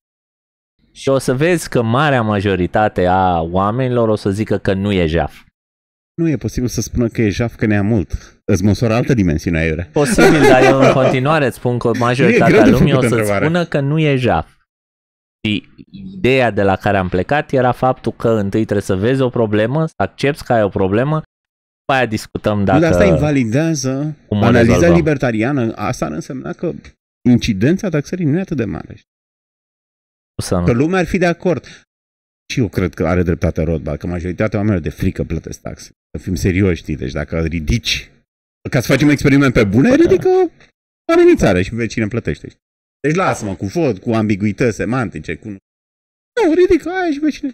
Și o să vezi că marea majoritate a oamenilor o să zică că nu e jaf. Nu e posibil să spună că e jaf că ne-a mult. Îți măsoară altă dimensiune aiurea. Posibil, dar eu în continuare îți spun că majoritatea greu de lumii o făcut să-ți întrebarea. spună că nu e jaf. Și ideea de la care am plecat era faptul că întâi trebuie să vezi o problemă, să accepti că ai o problemă, după aia discutăm dacă... Dar asta invalidează cum o analiza rezolvăm. libertariană. Asta ar însemna că incidența taxării nu e atât de mare. să nu. Că lumea ar fi de acord. Și eu cred că are dreptate Rothbard, că majoritatea oamenilor de frică plătesc taxe. Să fim serioși, știi? Deci dacă ridici, ca să facem un experiment pe bune, ridică amenințare și vezi cine plătește. Știi? Deci lasă-mă cu vot, cu ambiguități semantice, cu... Nu, ridică aia și vezi cine.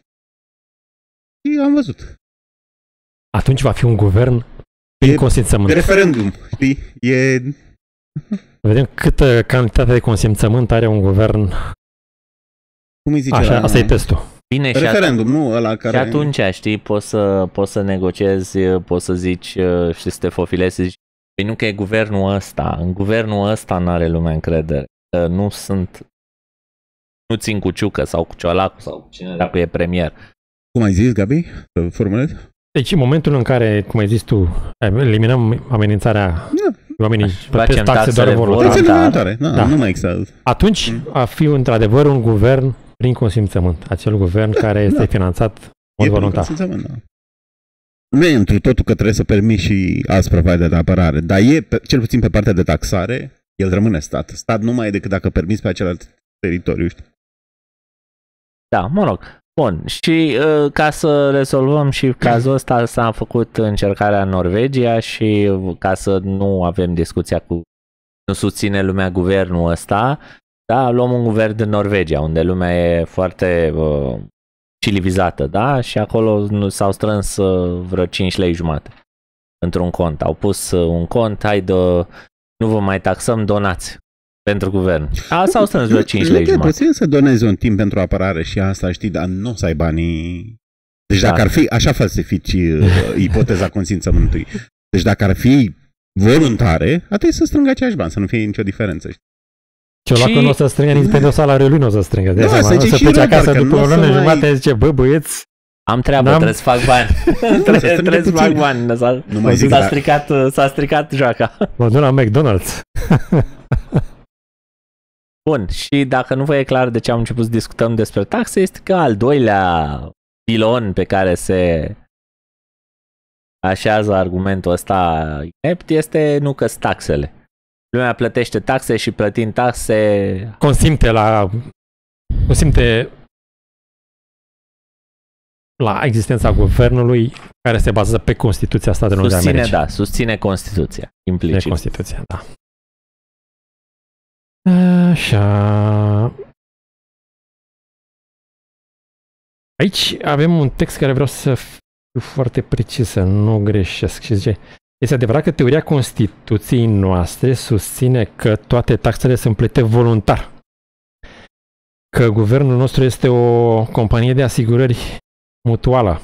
Și am văzut. Atunci va fi un guvern prin E consimțământ. De referendum, știi? E... Vedem câtă cantitate de consimțământ are un guvern. Cum îi zice? Așa, la- asta e testul. Bine, și, Referendum, nu ăla și care... atunci, știi, poți să, poți să negociezi, poți să zici și să te fofilezi, să zici, păi nu că e guvernul ăsta, în guvernul ăsta n-are lumea încredere, că nu sunt, nu țin cu Ciucă sau cu Ciolacu sau cu cine dacă e premier. Cum ai zis, Gabi? Să formulezi? Deci în momentul în care, cum ai zis tu, eliminăm amenințarea, Da. oamenii Facem plătesc taxe taxele doar voluntar, voluntar. Taxele voluntare, da, Da. nu mai există. atunci va fi într-adevăr un guvern prin consimțământ. Acel guvern care este da. finanțat în E mod prin voluntar. consimțământ, da. Nu e întru totul că trebuie să permiți și alți provider de apărare, dar e, pe, cel puțin pe partea de taxare, el rămâne stat. Stat nu mai e decât dacă permiți pe același teritoriu, știi? Da, mă rog. Bun, și uh, ca să rezolvăm și cazul ăsta, s-a făcut încercarea în Norvegia și uh, ca să nu avem discuția cu nu susține lumea guvernul ăsta, da, luăm un guvern din Norvegia, unde lumea e foarte uh, civilizată, da, și acolo nu- s-au strâns uh, vreo cinci lei jumate într-un cont. Au pus uh, un cont, hai de, nu vă mai taxăm, donați pentru guvern. A, s-au strâns vreo cinci lei E jumate. posibil să donezi un timp pentru apărare și asta, știi, dar nu o să ai banii... Deci dacă Da. ar fi, așa falsifici uh, ipoteza consimțământului. Deci dacă ar fi voluntare, atunci să strângă aceiași bani, să nu fie nicio diferență. Știi? Ciolacu Și- nu o să strângă nici pentru salariul lui, nu o să strângă. Da, Da, seama, să o zici să și plece Rothbard, acasă că după nu o o să lună mai- jumate, zice, bă, băieți, Am treabă, N-am- trebuie să fac bani. trebuie, strângă trebuie să puțin. fac bani. S-a, Nu mai zic, s-a, da. stricat, s-a stricat joaca. mă duc la McDonald's. Bun, și dacă nu vă e clar de ce am început să discutăm despre taxe, este că al doilea pilon pe care se așează argumentul ăsta inept este nu că taxele. Lumea plătește taxe și plătind taxe Consimte la... Consimte la existența guvernului care se bazează pe Constituția Statelor Unite de susține, America. da, susține Constituția, De implicit. Constituția, da. Așa. Aici avem un text care vreau să fiu foarte precis, să nu greșesc. Și zice, este adevărat că teoria Constituției noastre susține că toate taxele sunt plătite voluntar. că guvernul nostru este o companie de asigurări mutuală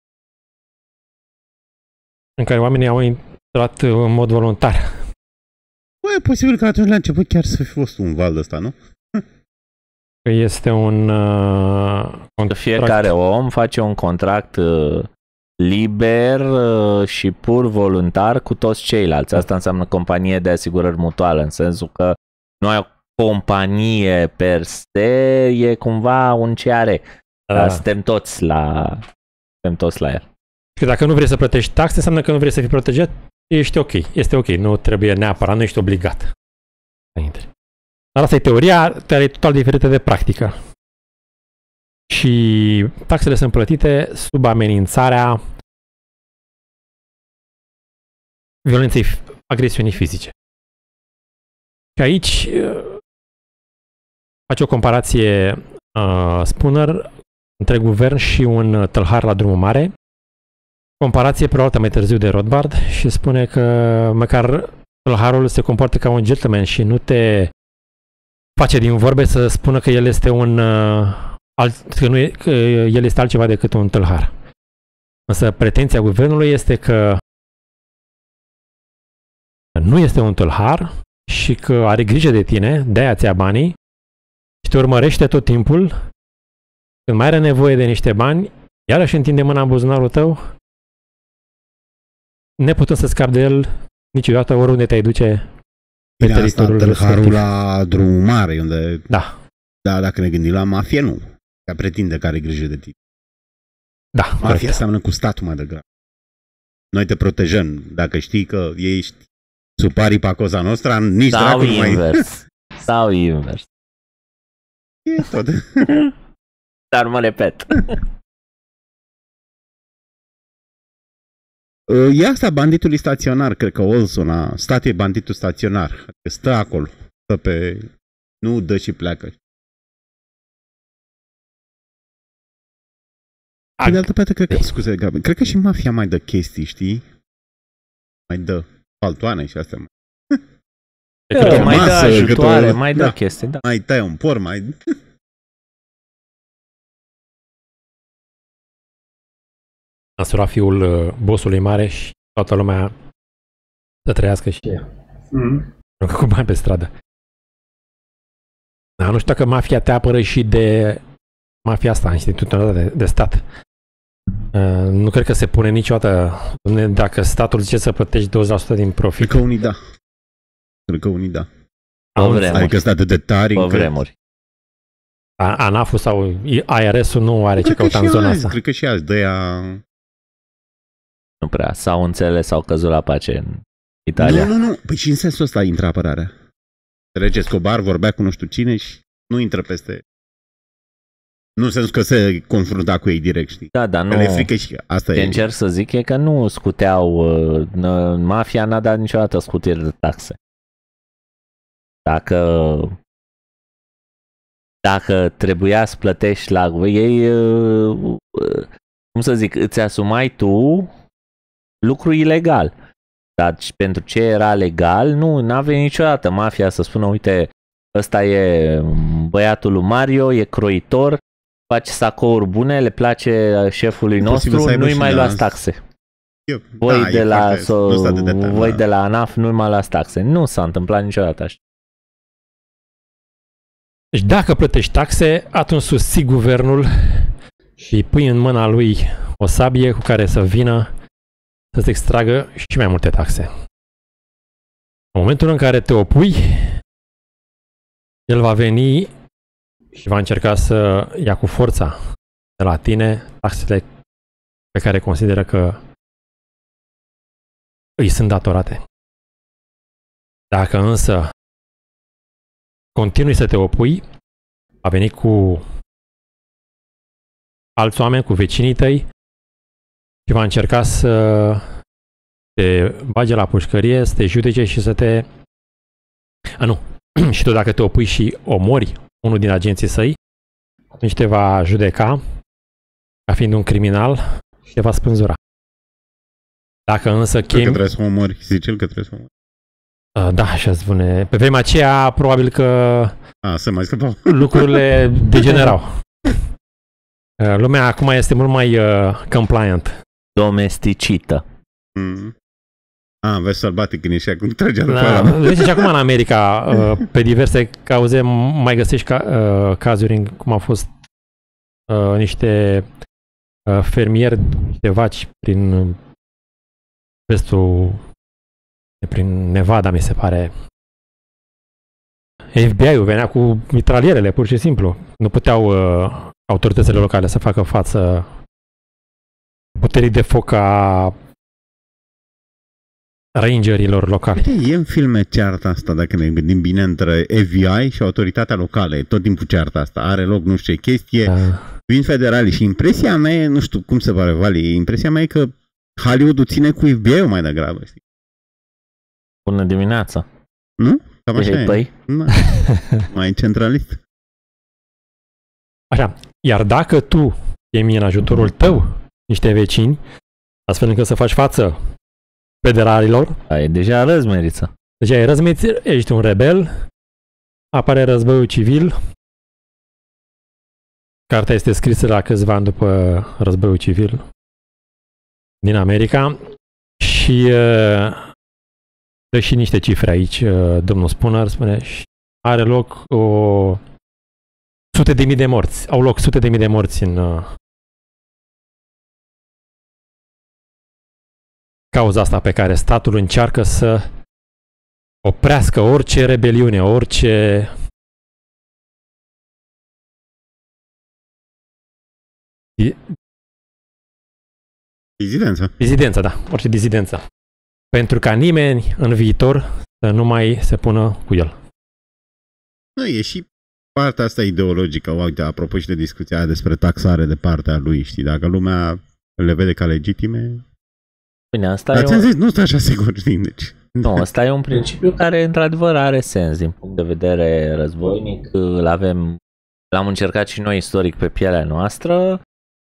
în care oamenii au intrat în mod voluntar. Bă, e posibil că atunci la început chiar să fi fost un val de ăsta, nu? Că este un uh, contract. Fiecare om face un contract uh, liber uh, și pur voluntar cu toți ceilalți. Asta înseamnă companie de asigurări mutuală, în sensul că nu ai o companie per se, e cumva un C R. Dar suntem toți la suntem toți la el. Că dacă nu vrei să plătești taxe, înseamnă că nu vrei să fii protejat, ești ok. Este ok, nu trebuie neapărat, nu ești obligat. Dar asta e teoria, care e total diferită de practică. Și taxele sunt plătite sub amenințarea violenței, agresiunii fizice. Și aici face o comparație uh, Spooner între guvern și un tâlhar la drumul mare. Comparație preluată mai târziu de Rothbard și spune că măcar tâlharul se comportă ca un gentleman și nu te face din vorbe să spună că el este un uh, alt, că, nu e, că el este altceva decât un tâlhar. Însă pretenția guvernului este că nu este un tâlhar și că are grijă de tine, de-aia ți-a banii și te urmărește tot timpul. Când mai are nevoie de niște bani, iarăși întinde mâna în buzunarul tău, neputând să scapi de el niciodată oriunde te-ai duce pe Bine, teritoriul asta tâlharul respectiv. la drumul mare, unde... Da. Da, dacă ne gândim la mafie, nu. Că pretinde că are grijă de tine. Da, Mafia corect. seamănă cu statul mai degrabă. Noi te protejăm. Dacă știi că ești suparii pe Cosa Nostra, nici Sau dracul nu mai... invers. Sau invers. E tot. Dar mă repet. E asta banditului staționar, cred că Olson a stat e banditul staționar. Adică stă acolo. Stă pe... Nu dă și pleacă. Pe de altă parte, cred că, scuze, Gabi, cred că și mafia mai dă chestii, știi? Mai dă paltoane și astea. Cred că mai dă masă, ajutoare, câte o- mai dă da. chestii, da. Mai tai un por, mai... a însurat fiul uh, bossului mare și toată lumea să trăiască și ea. Mm. Cu bani pe stradă. Dar nu știu dacă mafia te apără și de mafia asta, instituțională de, de stat. Uh, nu cred că se pune niciodată, dacă statul zice să plătești douăzeci la sută din profit. Cred că unii da. Cred că unii da. Pe vremuri. Adică sunt atât de tari Pe încât... vremuri. A- ANAF-ul sau I R S-ul nu are ce Cred că căuta și în zona azi, asta. Cred că și azi, de-aia... Nu prea. S-au înțeles, s-au căzut la pace în Italia. Nu, nu, nu. Păi și în sensul ăsta intră apărarea. Rege Escobar vorbea cu nu știu cine și nu intră peste... Nu în sensul că se confrunta cu ei direct, știi? Da, dar Că le e nu... frică și asta Ce e. încerc să zic e că nu scuteau... uh, n- Mafia n-a dat niciodată scutiri de taxe. Dacă... Dacă trebuia să plătești la... Ei... uh, uh, Cum să zic, îți asumai tu lucru ilegal. Dar pentru ce era legal, nu, n-avea niciodată mafia să spună, uite, ăsta e băiatul lui Mario, e croitor, face sacouri bune, le place șefului E posibil nostru, să aibă nu-i și mai de luați asta. taxe. Eu, Voi, da, de e la, foarte- so, nu sunt atât de tare, voi da. de la ANAF nu-i mai luați taxe. Nu s-a întâmplat niciodată așa. Deci dacă plătești taxe, atunci susții guvernul și îi pui în mâna lui o sabie cu care să vină să-ți extragă și mai multe taxe. În momentul în care te opui, el va veni și va încerca să ia cu forța de la tine taxele pe care consideră că îi sunt datorate. Dacă însă continui să te opui, va veni cu alți oameni, cu vecinii tăi și va încerca să te bage la pușcărie, să te judece și să te... A, nu. Și tu dacă te opui și omori unul din agenții săi, atunci te va judeca ca fiind un criminal și te va spânzura. Dacă însă Cred că chemi... trebuie să o omori. Zice el că trebuie să o omori. Uh, da, așa spune. Pe vremea aceea, probabil că A, să mai scăpau. lucrurile degenerau. Uh, lumea acum este mult mai uh, compliant. Domesticită. Mm. A, vezi sălbatic când ești acum trăgea după Da, ăla. vezi și acum în America, uh, pe diverse cauze, mai găsești ca, uh, cazuri în cum au fost uh, niște uh, fermieri, niște vaci prin vestul, prin Nevada, mi se pare. F B I-ul venea cu mitralierele, pur și simplu. Nu puteau uh, autoritățile locale să facă față puterii de foc a rangerilor locali. Uite, e în filme cearta asta, dacă ne gândim bine, între F B I și autoritatea locală. E tot timpul cearta asta. Are loc nu știu ce chestie. Da. Vin federalii și impresia mea e, nu știu cum se pare, Vali, impresia mea e că Hollywood-ul ține cu F B I-ul mai degrabă, știi? Bună dimineața. Nu? Cam așa Ei, e. păi? Da. Mai centralist. Așa, iar dacă tu iei în ajutorul tău niște vecini, astfel încât să faci față federalilor, Ai deja răzmeriță. deja ai răzmeț, ești un rebel, apare războiul civil, cartea este scrisă la câțiva ani după războiul civil din America și uh, dă și niște cifre aici, uh, domnul Spooner spune, are loc o sute de mii de morți, au loc sute de mii de morți în uh, cauza asta pe care statul încearcă să oprească orice rebeliune, orice Dizidență. dizidență, da, orice dizidență. Pentru ca nimeni în viitor să nu mai se pună cu el. Nu, e și partea asta ideologică. Uite, apropo și de discuția aia despre taxare de partea lui, știi, dacă lumea le vede ca legitime... Bine, asta Dar e ți-am un... zis, nu sunt așa sigur, știi, deci... Nu, ăsta e un principiu care într-adevăr are sens din punct de vedere războinic. Îl avem, l-am încercat și noi istoric pe pielea noastră.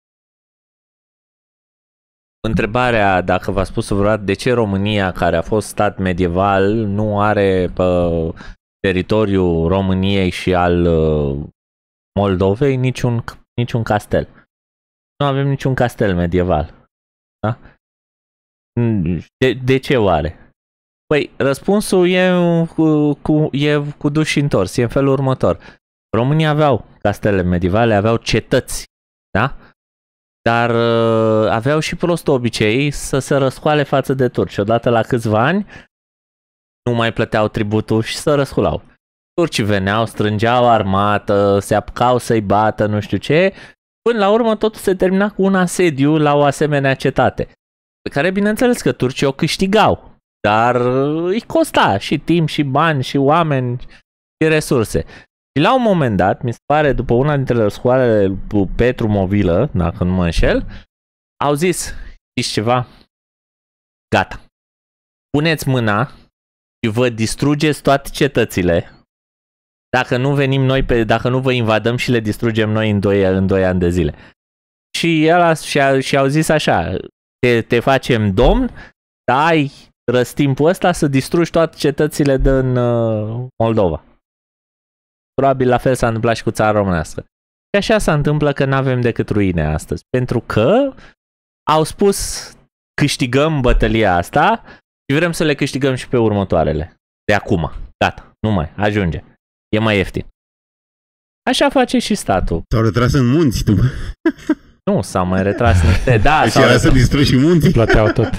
Întrebarea, dacă v-a spus vreodată, de ce România, care a fost stat medieval, nu are pe teritoriul României și al Moldovei niciun, niciun castel. Nu avem niciun castel medieval. Da? De, de ce oare? Păi, răspunsul e cu, cu, e cu duș și întors, e în felul următor. Românii aveau castele medievale, aveau cetăți, da? Dar uh, aveau și prostul obicei să se răscoale față de turci. Odată la câțiva ani nu mai plăteau tributul și se răsculau. Turcii veneau, strângeau armată, se apucau să-i bată, nu știu ce. Până la urmă totul se termina cu un asediu la o asemenea cetate, pe care bineînțeles că turcii o câștigau, dar îi costa și timp, și bani, și oameni, și resurse. Și la un moment dat, mi se pare, după una dintre răscoalele Petru Movilă, dacă nu mă înșel, au zis, știți ceva? Gata. Puneți mâna și vă distrugeți toate cetățile. Dacă nu venim noi, pe, dacă nu vă invadăm și le distrugem noi în doi, în doi ani de zile. Și el și, și au zis așa, te, te facem domn, dar ai răstimpul ăsta să distrugi toate cetățile din uh, Moldova. Probabil la fel s-a întâmplat și cu țara românească. Și așa se întâmplă că nu avem decât ruine astăzi. Pentru că au spus câștigăm bătălia asta și vrem să le câștigăm și pe următoarele. De acum. Gata. Nu mai. Ajunge. E mai ieftin. Așa face și statul. S-au retras în munți, tu. Nu, s-au mai retras niște. Da, Deci s-au era retras. să distrugi și munții. Plăteau tot.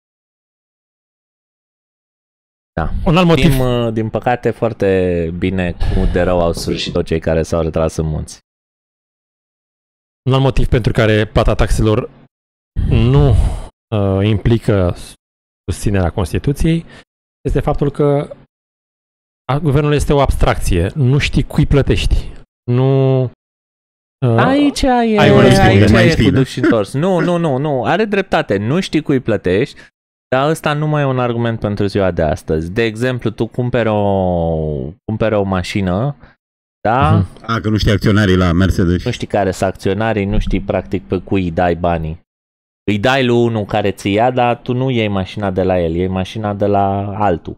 Da. Un alt motiv. Știm, din păcate, foarte bine cum de rău au sfârșit tot cei care s-au retras în munți. Un alt motiv pentru care plata taxelor nu uh, implică susținerea Constituției este faptul că a, guvernul este o abstracție. Nu știi cui plătești. Nu... Uh, Aici e, ai un răspuns, aici mai e știi, cu da? duș și întors. Nu, nu, nu, nu. Are dreptate. Nu știi cui plătești, dar ăsta nu mai e un argument pentru ziua de astăzi. De exemplu, tu cumperi o, cumperi o mașină, da? Uh-huh. A, că nu știi acționarii la Mercedes. Nu știi care sunt acționarii, nu știi practic pe cui îi dai banii. Îi dai lui unul care ți ia, dar tu nu iei mașina de la el, iei mașina de la altul.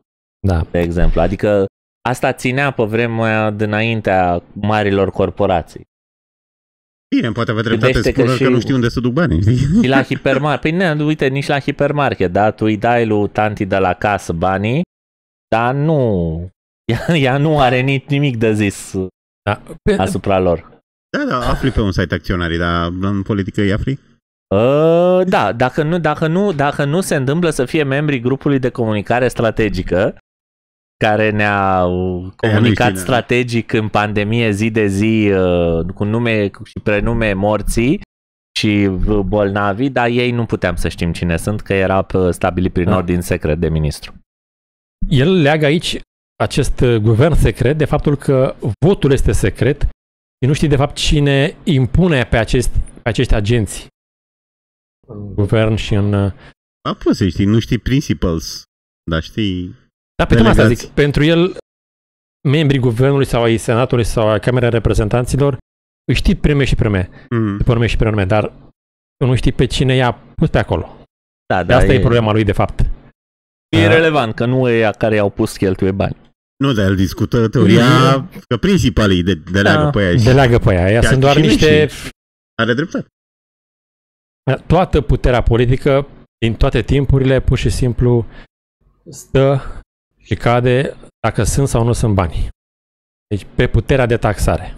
Da. De exemplu. Adică asta ținea pe vremea dinaintea marilor corporații. Bine, poate avea dreptate Gândește spune că că, și- că nu știu unde să duc banii. Și la hipermarket. Păi ne, uite, nici la hipermarket, da? Tu îi dai lui tanti de la casă banii, dar nu... Ea, ea nu are nici nimic de zis Da. Pe, asupra lor. Da, da, afli pe un site acționarii, dar în politică îi afli? Uh, da, dacă nu, dacă, nu, dacă nu se întâmplă să fie membrii grupului de comunicare strategică, care ne-a comunicat știe, strategic în pandemie zi de zi uh, cu nume și prenume morții și bolnavii, dar ei nu puteam să știm cine sunt, că era stabilit prin Da. ordin secret de ministru. el leagă aici acest uh, guvern secret de faptul că votul este secret și nu știi de fapt cine impune pe, acest, pe acești agenți în guvern și în... uh, A, poți să știi, nu știi principles, dar știi... Da, pe asta Delegați. zic, pentru el, membrii guvernului sau ai senatului sau ai Camerei Reprezentanților, îi știi prime și prime, Mm. pe nume și pe nume, dar tu nu știi pe cine i-a pus pe acolo. Da, De da, asta e, e problema lui, de fapt. E relevant, că nu e ea care i-au pus cheltuie bani. Nu, dar el discută teoria că principalii de, de leagă Da. pe aia și Deleagă pe aia. Ea Chiar sunt doar și niște... are dreptate. Toată puterea politică, din toate timpurile, pur și simplu stă și cade dacă sunt sau nu sunt bani. Deci pe puterea de taxare.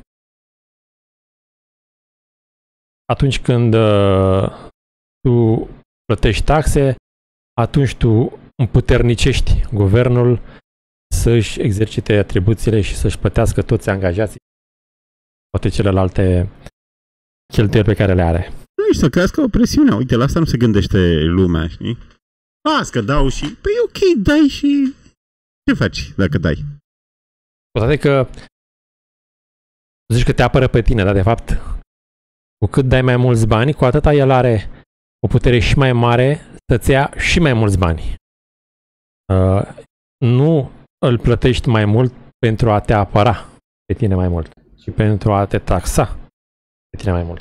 Atunci când uh, tu plătești taxe, atunci tu împuternicești guvernul să-și exercite atribuțiile și să-și plătească toți angajații toate celelalte cheltuieli pe care le are. Nu, și să crească o presiune. Uite, la asta nu se gândește lumea, știi? Las că dau și... Păi ok, dai și... Ce faci dacă dai? Cu toate că zici că te apără pe tine, dar de fapt cu cât dai mai mulți bani, cu atâta el are o putere și mai mare să-ți ia și mai mulți bani. Uh, nu îl plătești mai mult pentru a te apăra pe tine mai mult, ci pentru a te taxa pe tine mai mult.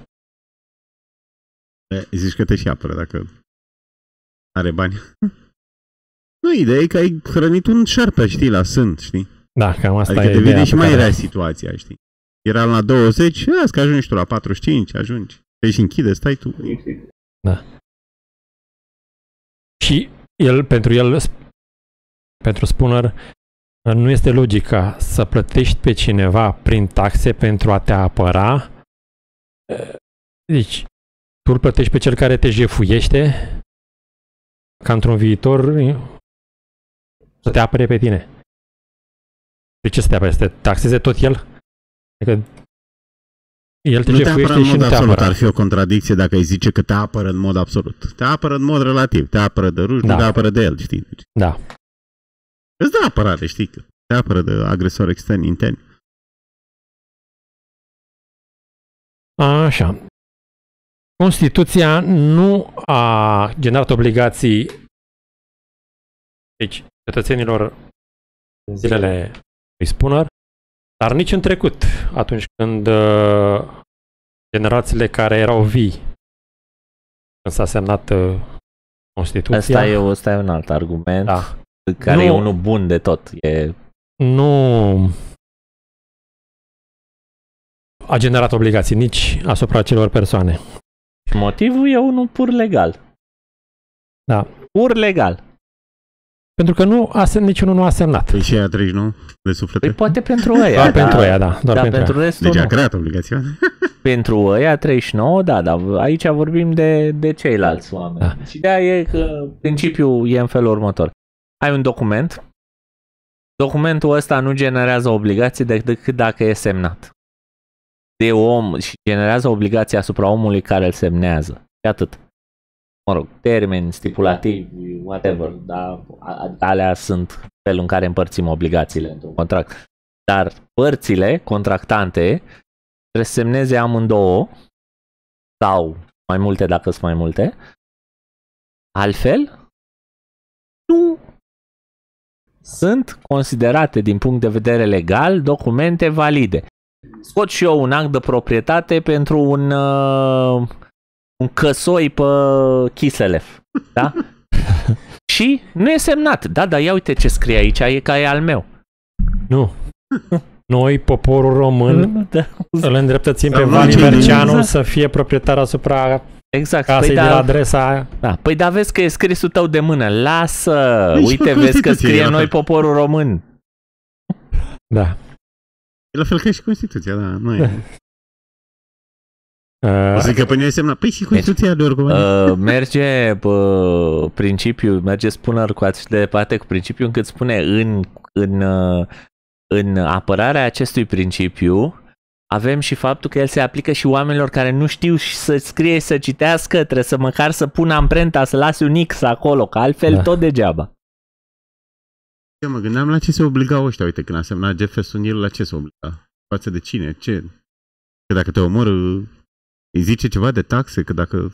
E, zici că te și apără dacă are bani. Nu, ideea e că ai hrănit un șarpe, știi, la sânt, știi? Da, cam asta Adică e devine ideea și pe mai care- rea situația, știi? Era la douăzeci, las că ajungi tu la patruzeci și cinci, ajungi. Păi și închide, stai tu. Da. Și el, pentru el, pentru Spooner, nu este logica să plătești pe cineva prin taxe pentru a te apăra. Deci, tu îl plătești pe cel care te jefuiește ca într-un viitor să te apere pe tine. De ce să te apere? Să te taxeze tot el? Adică el te Nu te apără jefuiește în și mod nu te absolut, apără. ar fi o contradicție dacă îi zice că te apără în mod absolut. Te apără în mod relativ, te apără de ruși, Da. nu te apără de el, știi? Deci, Da. îți dă apărare, știi? Că te apără de agresori externi, interni. Așa. Constituția nu a generat obligații deci, cetățenilor în zilele lui Spooner, dar nici în trecut, atunci când uh, generațiile care erau vii, când s-a semnat uh, Constituția, Asta e, asta e un alt argument, da, care Nu. e unul bun de tot. E, nu a generat obligații nici asupra celor persoane. motivul e unul pur legal. Da. Pur legal. Pentru că nu a, sem- niciunul nu a semnat. Păi și aia treizeci și nouă de suflete? Păi poate pentru ăia. Doar da, pentru ăia, da. Doar da, pentru, pentru ăia. restul Deci a nu. creat obligația. Pentru ăia treizeci și nouă, da, dar aici vorbim de, de ceilalți oameni. Da. Și de-aia e că principiul e în felul următor. Ai un document, documentul ăsta nu generează obligații decât dacă e semnat de om și generează obligații asupra omului care îl semnează. Și atât. Mă rog, termeni stipulativi, whatever, dar a- alea sunt felul în care împărțim obligațiile într-un contract. Dar părțile contractante trebuie să semneze amândouă sau mai multe dacă sunt mai multe. Altfel, nu sunt considerate din punct de vedere legal documente valide. Scot și eu un act de proprietate pentru un, uh, un căsoi pe Chiselef. Da? Și nu e semnat. Da, dar ia uite ce scrie aici, e ca e al meu. Nu. Noi, poporul român, Da. îl îndreptățim pe Sau Vali nu, Verceanu exact. să fie proprietar asupra Exact. casei Păi de la da, adresa aia. da. Păi da, vezi că e scrisul tău de mână. Lasă! Păi și Uite, pe vezi că Constituție scrie e la noi fel. poporul român. Da. E la fel ca și Constituția, da. Nu e. Uh, O să zic că pe noi e semnat. Păi și Constituția de oricum. Uh, merge uh, principiul, merge spunăr cu atât de departe cu principiul încât spune în, în, uh, în apărarea acestui principiu avem și faptul că el se aplică și oamenilor care nu știu și să scrie, să citească, trebuie să măcar să pună amprenta, să lase un X acolo, că altfel Da. tot degeaba. Eu mă gândeam la ce se obligau ăștia. Uite, când a semnat Jefferson, el la ce se obliga? Față de cine? Ce? Că dacă te omor, îi zice ceva de taxe? Că dacă...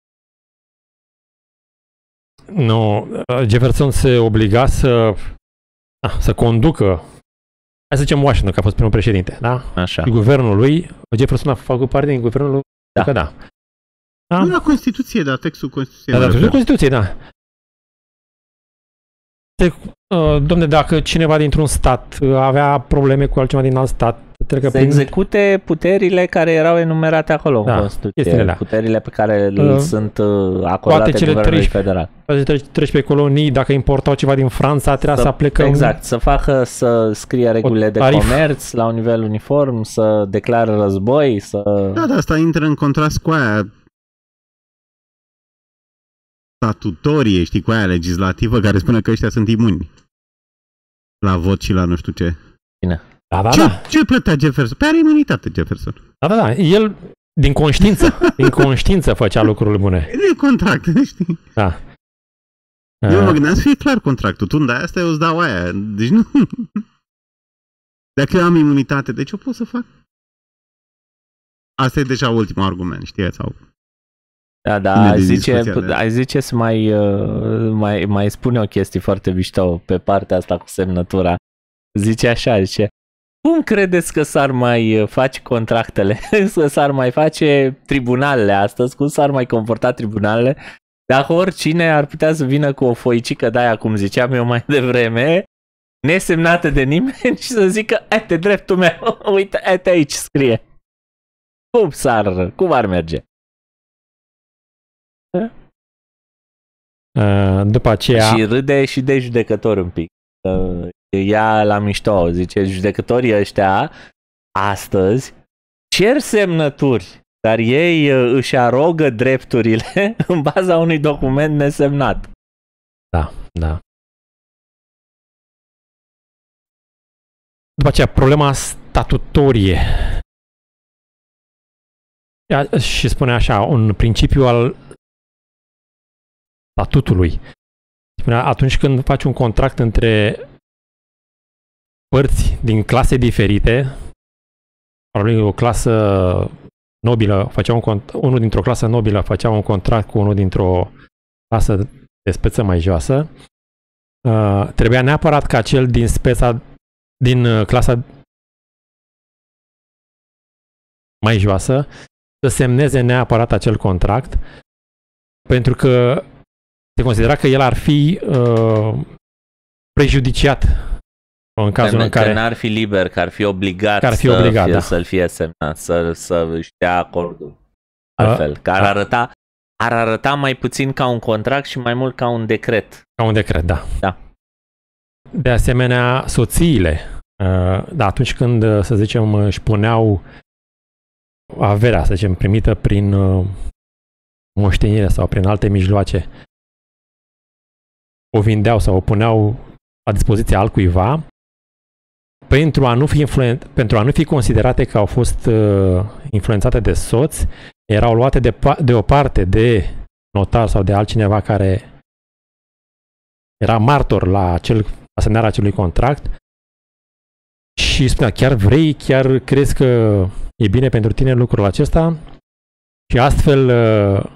nu, Jefferson se obliga să, ah, să conducă, hai să zicem Washington, că a fost primul președinte, da? Așa. Și guvernul lui, Jefferson a făcut parte din guvernul lui, Da. că da. Da? Nu la Constituție, dar textul Constituției. Da, mă dar refer. Constituției, da. Se, uh, domne, dacă cineva dintr-un stat uh, avea probleme cu altcineva din alt stat, trecă Să prin... execute puterile care erau enumerate acolo în Da, Constituție, chestiile alea. puterile pe care Uh, uh, sunt uh, acordate cele guvernului treisprezece federal. treisprezece, treisprezece colonii, dacă importau ceva din Franța, trebuia să, Să- aplicăm... Exact, să facă să scrie regulile de tarif. comerț la un nivel uniform, să declare război, să... Da, dar asta intră în contrast cu aia statutorie, știi, cu aia legislativă care spune că ăștia sunt imuni la vot și la nu știu ce. Da, da, ce, da. ce plătea Jefferson? Pe are imunitate Jefferson. Da, da, da. El, din conștiință, din conștiință făcea lucrurile bune. Nu e contract, știi? Da. Eu mă Uh, gândeam să fie clar contractul. Tu, dar asta eu îți dau aia. Deci nu... Dacă eu am imunitate, deci eu pot să fac. Asta e deja ultimul argument, știi? Sau... Da, da, Bine, ai de zice, discuția de- ai zice să mai, uh, mai, mai spune o chestie foarte mișto pe partea asta cu semnătura. Zice așa, zice, cum credeți că s-ar mai face contractele, că s-ar mai face tribunalele astăzi, cum s-ar mai comporta tribunalele, dacă oricine ar putea să vină cu o foicică de aia, cum ziceam eu mai devreme, nesemnată de nimeni și să zică, ete, dreptul meu, uite, ete aici scrie. Cum s-ar, cum ar merge? uh, după aceea... Și râde și de judecător un pic. Uh, Ea la mișto, zice, judecătorii ăștia astăzi cer semnături, dar ei uh, își arogă drepturile în baza unui document nesemnat. Da, da. După aceea, problema statutorie. Ea- Și spune așa, un principiu al statutului. Spunea, atunci când faci un contract între părți din clase diferite, probabil o clasă nobilă făcea un cont- unul dintr-o clasă nobilă făcea un contract cu unul dintr-o clasă de speță mai joasă, uh, trebuia neapărat ca cel din speța din uh, clasa mai joasă să semneze neapărat acel contract, pentru că se considera că el ar fi uh, prejudiciat în cazul Că, în care... că n-ar fi liber, că ar fi obligat, Că ar fi să obligat, fie, da. să-l fie semnat, să, să își dea acordul. Altfel, că ar da. arăta, ar arăta mai puțin ca un contract și mai mult ca un decret. Ca un decret, da. Da. De asemenea, soțiile, uh, da, atunci când, uh, să zicem, își puneau averea, să zicem, primită prin uh, moștenire sau prin alte mijloace, o vindeau sau o puneau la dispoziția altcuiva, pentru a nu fi, influen- pentru a nu fi considerate că au fost uh, influențate de soți, erau luate de, pa- de o parte de notar sau de altcineva care era martor la acel, asemnarea acelui contract și spunea, chiar vrei, chiar crezi că e bine pentru tine lucrul acesta? Și astfel uh,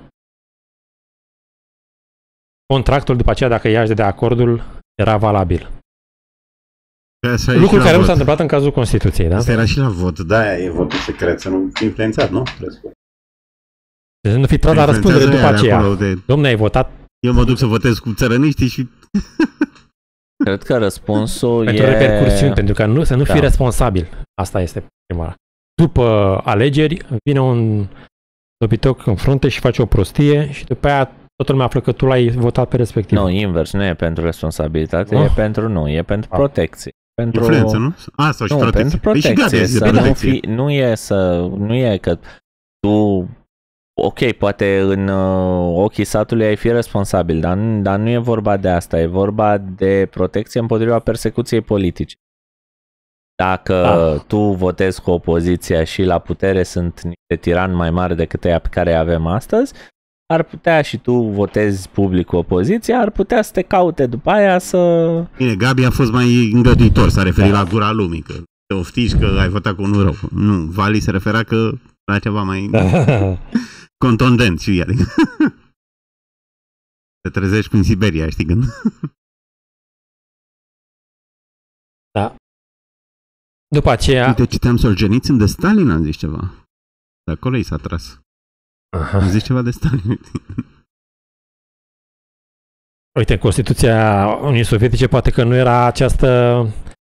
contractul după aceea, dacă ea își dădea acordul, era valabil. Lucru care nu s-a întâmplat în cazul Constituției, da? Asta era și la vot, da, e votul secret, să nu fi influențat, nu? Deci nu fi tras la răspundere după aceea. De... Dom'le, ai votat Eu mă duc să votez cu țărăniștii și... Cred că răspunsul pentru e... repercursiuni, pentru că nu, să nu Da. fii responsabil. Asta este prima. După alegeri, vine un dobitoc în frunte și face o prostie și după aia toată lumea află că tu l-ai votat pe respectiv. Nu, invers, nu e pentru responsabilitate, Oh. e pentru nu, e pentru Ah. protecție. Pentru... Influență, nu? A, sau și Nu, protecție. pentru Păi și protecție, Gabi, să de nu, protecție. fi, nu e să, nu e că tu, ok, poate în uh, ochii satului ai fi responsabil, dar, nu- dar nu e vorba de asta, e vorba de protecție împotriva persecuției politice. Dacă Ah. tu votezi cu opoziția și la putere sunt niște tirani mai mari decât aia pe care îi avem astăzi, ar putea și tu votezi public cu opoziția, ar putea să te caute după aia să... Bine, Gabi a fost mai îngăduitor, s-a referit Da. la gura lumii, că te oftici că ai votat cu unul rău. Nu, Vali se refera că la ceva mai contundent și adică. Te trezești prin Siberia, știi când? Da. După aceea... Uite, citeam Solzhenitsyn, de Stalin am zis ceva. De acolo i s-a tras. Aha. Am zis ceva de Stalin. Uite, în Constituția Uniunii Sovietice poate că nu era această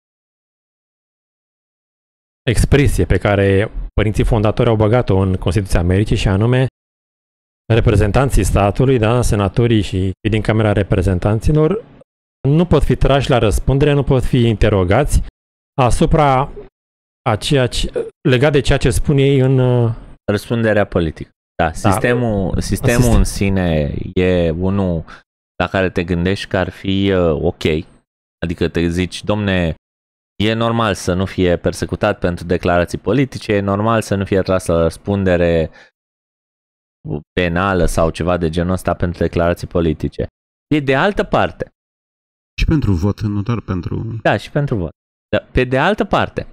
expresie pe care părinții fondatori au băgat-o în Constituția Americii și anume reprezentanții statului, da, senatorii și cei din Camera Reprezentanților nu pot fi trași la răspundere, nu pot fi interogați asupra a ceea ce, legat de ceea ce spun ei în... Răspunderea politică. Da, sistemul, sistemul Sistem. în sine e unul la care te gândești că ar fi uh, ok. Adică te zici, domne, e normal să nu fie persecutat pentru declarații politice, e normal să nu fie tras la răspundere penală sau ceva de genul ăsta pentru declarații politice. E de altă parte. Și pentru vot, nu doar pentru... Da, și pentru vot. Dar pe de altă parte.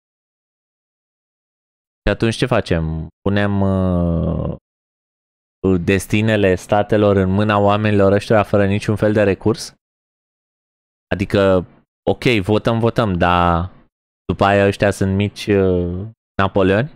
Și atunci ce facem? Punem uh, destinele statelor în mâna oamenilor ăștia fără niciun fel de recurs? Adică, ok, votăm, votăm, dar după aia ăștia sunt mici uh, Napoleoni?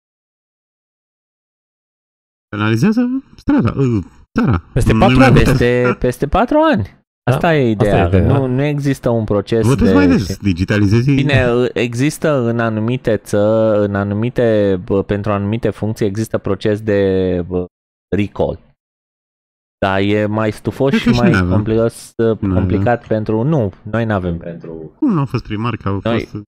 Penalizează strada, uh, țara. Peste Nu patru mai ani. votează. Peste, peste patru ani. Asta Da, e ideea. asta e ideea, nu, da. nu există un proces Votezi de... mai des, digitalizezi. Bine, există în anumite țări, în anumite, bă, pentru anumite funcții există proces de bă, recall. Dar e mai stufos Cred și că și mai noi avem. complicat, Noi complicat pentru... Nu, noi nu avem pentru... Cum nu au fost primari, că au Noi- fost...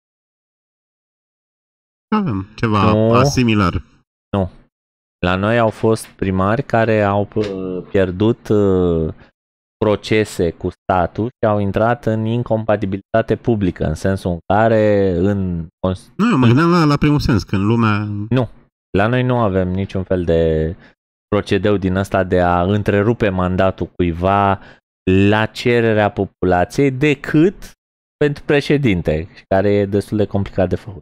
Avem ceva Nu. asimilar. La noi au fost primari care au bă, pierdut uh, procese cu statul și au intrat în incompatibilitate publică, în sensul în care în cons- Nu, eu mă gândeam la, la primul sens, când lumea... la noi nu avem niciun fel de procedeu din ăsta de a întrerupe mandatul cuiva la cererea populației decât pentru președinte, care e destul de complicat de făcut.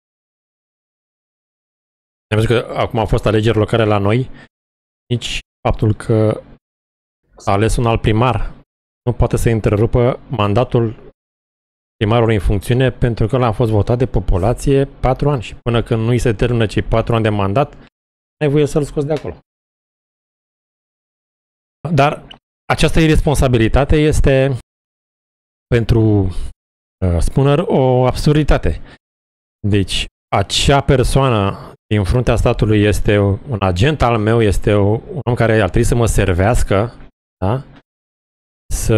Am zis că acum au fost alegeri locale la noi, nici faptul că a ales un alt primar nu poate să întrerupă mandatul primarului în funcțiune pentru că ăla a fost votat de populație patru ani și până când nu îi se termină cei patru ani de mandat, ai voie să-l scoți de acolo. Dar această irresponsabilitate este pentru uh, Spooner o absurditate. Deci, acea persoană din fruntea statului este un agent al meu, este un om care ar trebui să mă servească, da? Să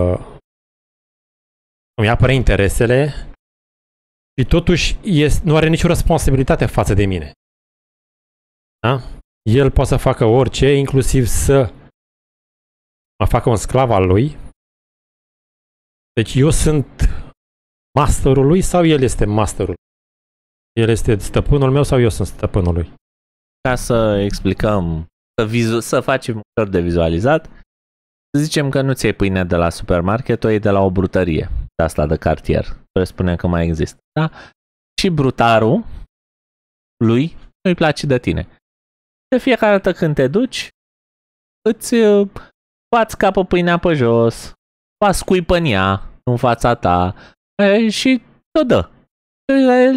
îmi apere interesele și totuși este, nu are nicio responsabilitate față de mine. Da? El poate să facă orice, inclusiv să mă facă un sclav al lui. Deci eu sunt masterul lui sau el este masterul? El este stăpânul meu sau eu sunt stăpânul lui? Ca să explicăm, să, vizu- să facem ușor de vizualizat, să zicem că nu ți iei pâine de la supermarket, o iei de la o brutărie, de asta de cartier, presupune că mai există, da? Și brutarul lui nu-i place de tine. De fiecare dată când te duci, îți uh, bați capă pâinea pe jos, faci scuipă în ea, în fața ta, e, și te dă. El,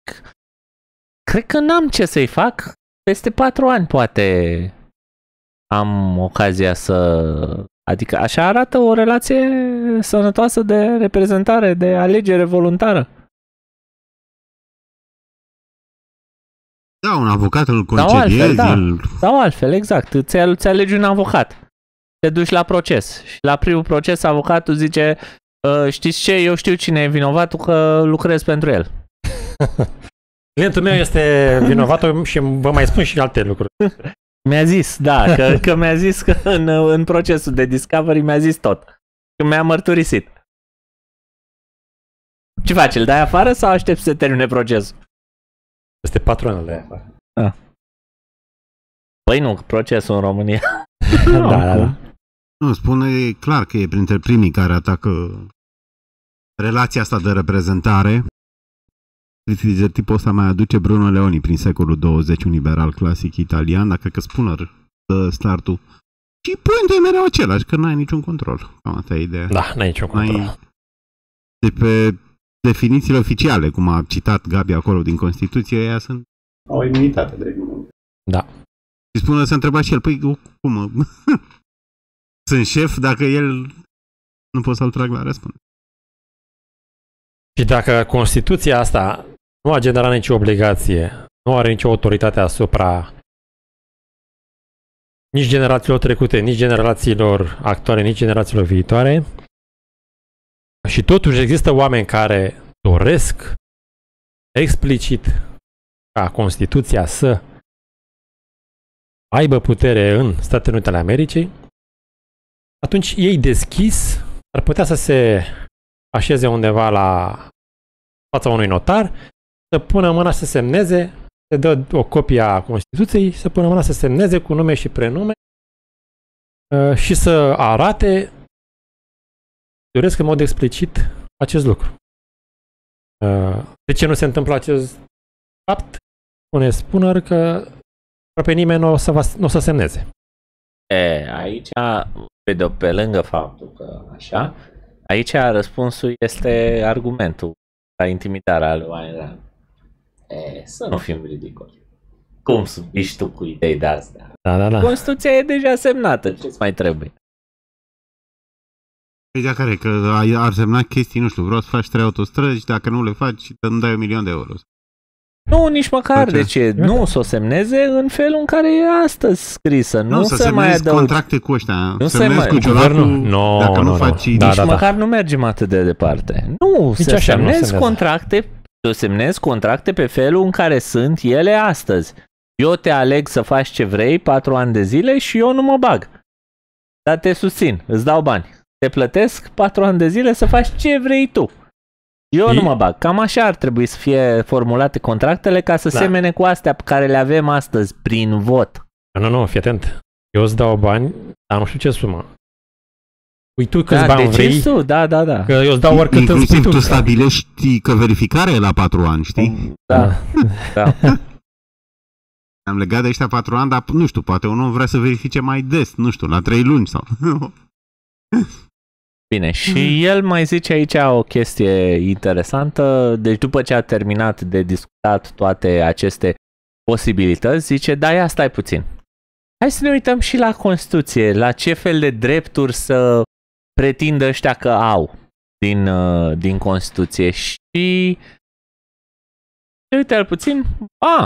cred că n-am ce să-i fac. Peste patru ani, poate, am ocazia să... Adică așa arată o relație sănătoasă de reprezentare, de alegere voluntară. Da, un avocat îl Sau altfel, concediezi, da. el... Sau altfel, exact. Îți, îți alegi un avocat. Te duci la proces. Și la primul proces avocatul zice știți ce, eu știu cine e vinovatul că lucrez pentru el. Clientul meu este vinovat și vă mai spun și alte lucruri. Mi-a zis, da, că, că mi-a zis că în, în procesul de discovery mi-a zis tot. Că mi-a mărturisit. Ce faci, îl dai afară sau aștepți să se termine procesul? Este patru ani de afară. Ah. Păi nu, procesul în România. da, da, da. Nu, spune clar că e printre primii care atacă relația asta de reprezentare. De tipul ăsta mai aduce Bruno Leoni prin secolul douăzeci, un liberal clasic italian, dar cred că Spooner dă startul. Și punctul e mereu același, că n-ai niciun control. Cam asta e ideea. Da, n-ai niciun control. N-ai... De pe definițiile oficiale, cum a citat Gabi acolo din Constituție, ea sunt... Au o imunitate, drept. Da. Și Spooner se întreba și el, păi cum? Sunt șef, dacă el nu pot să-l trag la răspundere. Și dacă Constituția asta nu a generat nicio obligație, nu are nicio autoritate asupra nici generațiilor trecute, nici generațiilor actuale, nici generațiilor viitoare, și totuși există oameni care doresc explicit ca Constituția să aibă putere în Statele Unite ale Americii, atunci ei deschis ar putea să se așeze undeva la fața unui notar, să pună mâna să semneze, se dă o copie a Constituției, să pună mâna să semneze cu nume și prenume și să arate, doresc în mod explicit acest lucru. De ce nu se întâmplă acest fapt? Spune Spooner că aproape nimeni nu o să, va, nu o să semneze. E, aici, pe, de, pe lângă faptul că așa, aici răspunsul este argumentul la intimidarea lui Wayne. E, să nu fim ridicoli. Cum ești tu cu idei de astea? Da, da, da. Constituția e deja semnată, ce-ți mai trebuie? Păi de care? Că ar semna chestii, nu știu, vreau să faci trei autostrăzi, dacă nu le faci, îmi dai un milion de euro. Nu, nici măcar. De ce? Nu să o semneze în felul în care e astăzi scrisă. Nu, nu să se mai adăug contracte cu ăștia. Nu semnezi se cu mai... Ciolacu, no, dacă no, nu no, faci... no. Da, nici da, măcar da. nu mergem atât de departe. Nu, Nici să așa nu semnezi semnează. contracte, să semnezi contracte pe felul în care sunt ele astăzi. Eu te aleg să faci ce vrei patru ani de zile și eu nu mă bag. Dar te susțin, îți dau bani. Te plătesc patru ani de zile să faci ce vrei tu. Eu E... nu mă bag. Cam așa ar trebui să fie formulate contractele ca să Da. semene cu astea pe care le avem astăzi prin vot. Nu, nu, fii atent. Eu îți dau bani, dar nu știu ce sumă. Ui tu câți Da, bani vrei, decisul? Da, da, da. că eu îți dau oricât îmi spui Inclusiv tu. tu stabilești că verificarea e la patru ani, știi? Da, da. Am legat de ăștia patru ani, dar nu știu, poate un om vrea să verifice mai des, nu știu, la trei luni sau... Bine, și el mai zice aici o chestie interesantă. Deci după ce a terminat de discutat toate aceste posibilități, zice, da, ia stai puțin. Hai să ne uităm și la Constituție, la ce fel de drepturi să pretindă ăștia că au din, uh, din Constituție. Și uite-l puțin, a,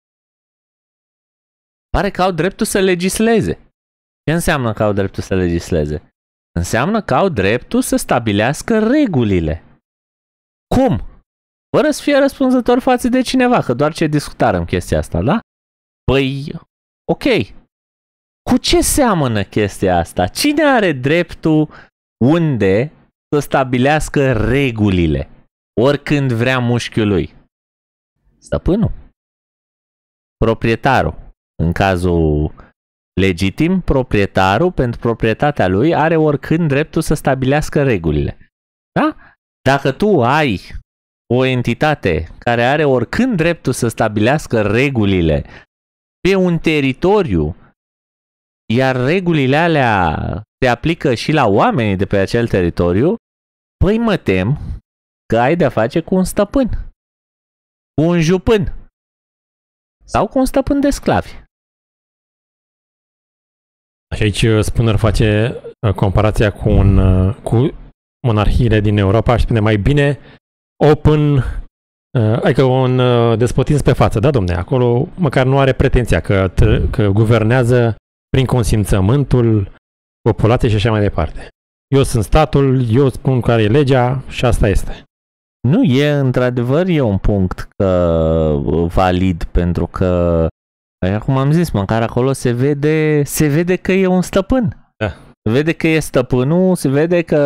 pare că au dreptul să legisleze. Ce înseamnă că au dreptul să legisleze? Înseamnă că au dreptul să stabilească regulile. Cum? Fără să fie răspunzător față de cineva, că doar ce discutarăm chestia asta, da? Păi, ok. Cu ce seamănă chestia asta? Cine are dreptul unde să stabilească regulile? Oricând vrea mușchiul lui? Stăpânul. Proprietarul. În cazul legitim, proprietarul, pentru proprietatea lui, are oricând dreptul să stabilească regulile. Da? Dacă tu ai o entitate care are oricând dreptul să stabilească regulile pe un teritoriu, iar regulile alea se aplică și la oamenii de pe acel teritoriu, păi mă tem că ai de-a face cu un stăpân, cu un jupân sau cu un stăpân de sclavi. Și aici Spooner face comparația cu, un, cu monarhiile din Europa, aș spune mai bine open, adică un despotism pe față, da, domne, acolo măcar nu are pretenția că, că guvernează prin consimțământul populației și așa mai departe. Eu sunt statul, eu spun care e legea și asta este. Nu, e într-adevăr e un punct că valid, pentru că, cum am zis, măcar acolo se vede, se vede că e un stăpân. Da. Se vede că e stăpânul, se vede că,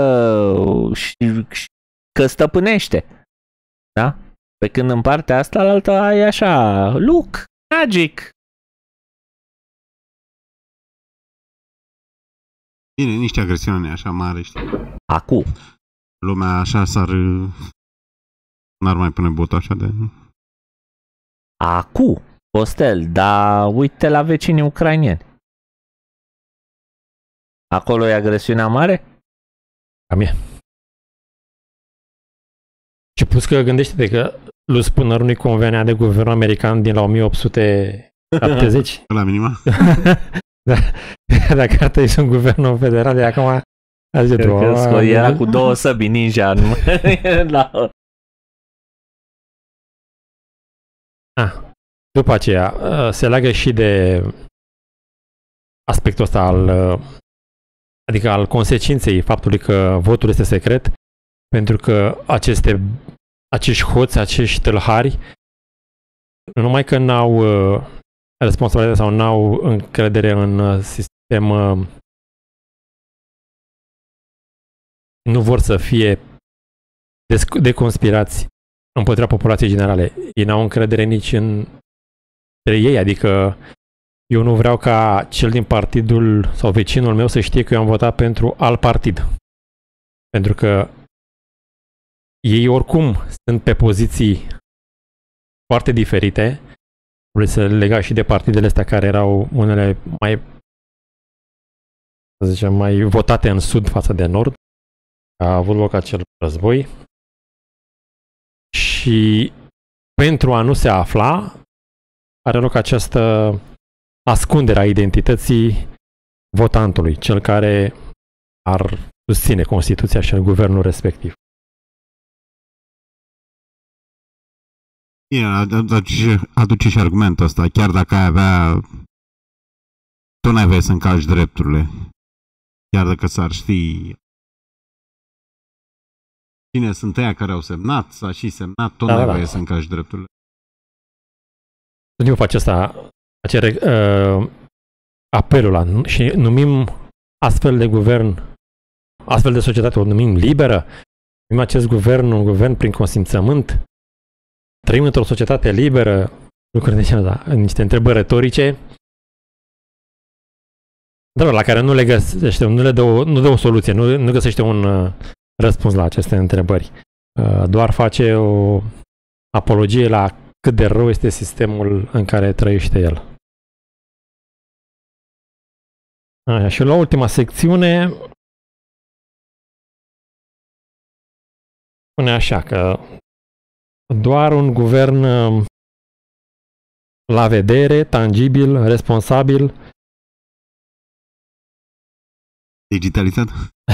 că stăpânește. Da? Pe când în partea asta, altă ai așa, look, magic. Bine, nici agresiune așa mare, știi? Acu. Lumea așa s-ar... N-ar mai pune botul așa de... Acu, Costel, dar uite la vecinii ucraineni. Acolo e agresiunea mare? Cam e. Și plus că gândește-te că lui Spooner nu-i convenea de guvernul american din la o mie opt sute șaptezeci. La minima? Da, dacă ar trebui să un guvern federal de acum... Cred că era cu două săbi ninja în la... Ah, după aceea, se leagă și de aspectul ăsta al, adică al consecinței faptului că votul este secret, pentru că aceste, acești hoți, acești tâlhari, nu numai că n-au responsabilitate sau n-au încredere în sistem, nu vor să fie deconspirați împotriva populației generale. Ei n-au încredere nici în ei, adică eu nu vreau ca cel din partidul sau vecinul meu să știe că eu am votat pentru alt partid. Pentru că ei oricum sunt pe poziții foarte diferite. Trebuie să lega și de partidele astea care erau unele mai, să zicem, mai votate în sud față de nord. A avut loc acel război. Și pentru a nu se afla, are loc această ascundere a identității votantului, cel care ar susține Constituția și guvernul respectiv. Bine, aduce, aduce și argumentul ăsta. Chiar dacă ai avea... Tu n-ai voie să încalci drepturile. Chiar dacă s-ar ști cine sunt ăia care au semnat, s-a și semnat, tot da, n-ai da, voie da. să încalci drepturile. Eu fac asta, acel uh, apelul ăla și numim astfel de guvern, astfel de societate, o numim liberă, numim acest guvern un guvern prin consimțământ, trăim într-o societate liberă, lucruri de genul, da, niște întrebări retorice, dar la care nu le găsește, nu le dă o, nu dă o soluție, nu, nu găsește un uh, răspuns la aceste întrebări. Uh, doar face o apologie la cât de rău este sistemul în care trăiește el. Aia, și la ultima secțiune spune așa că doar un guvern la vedere, tangibil, responsabil, Digitalizat?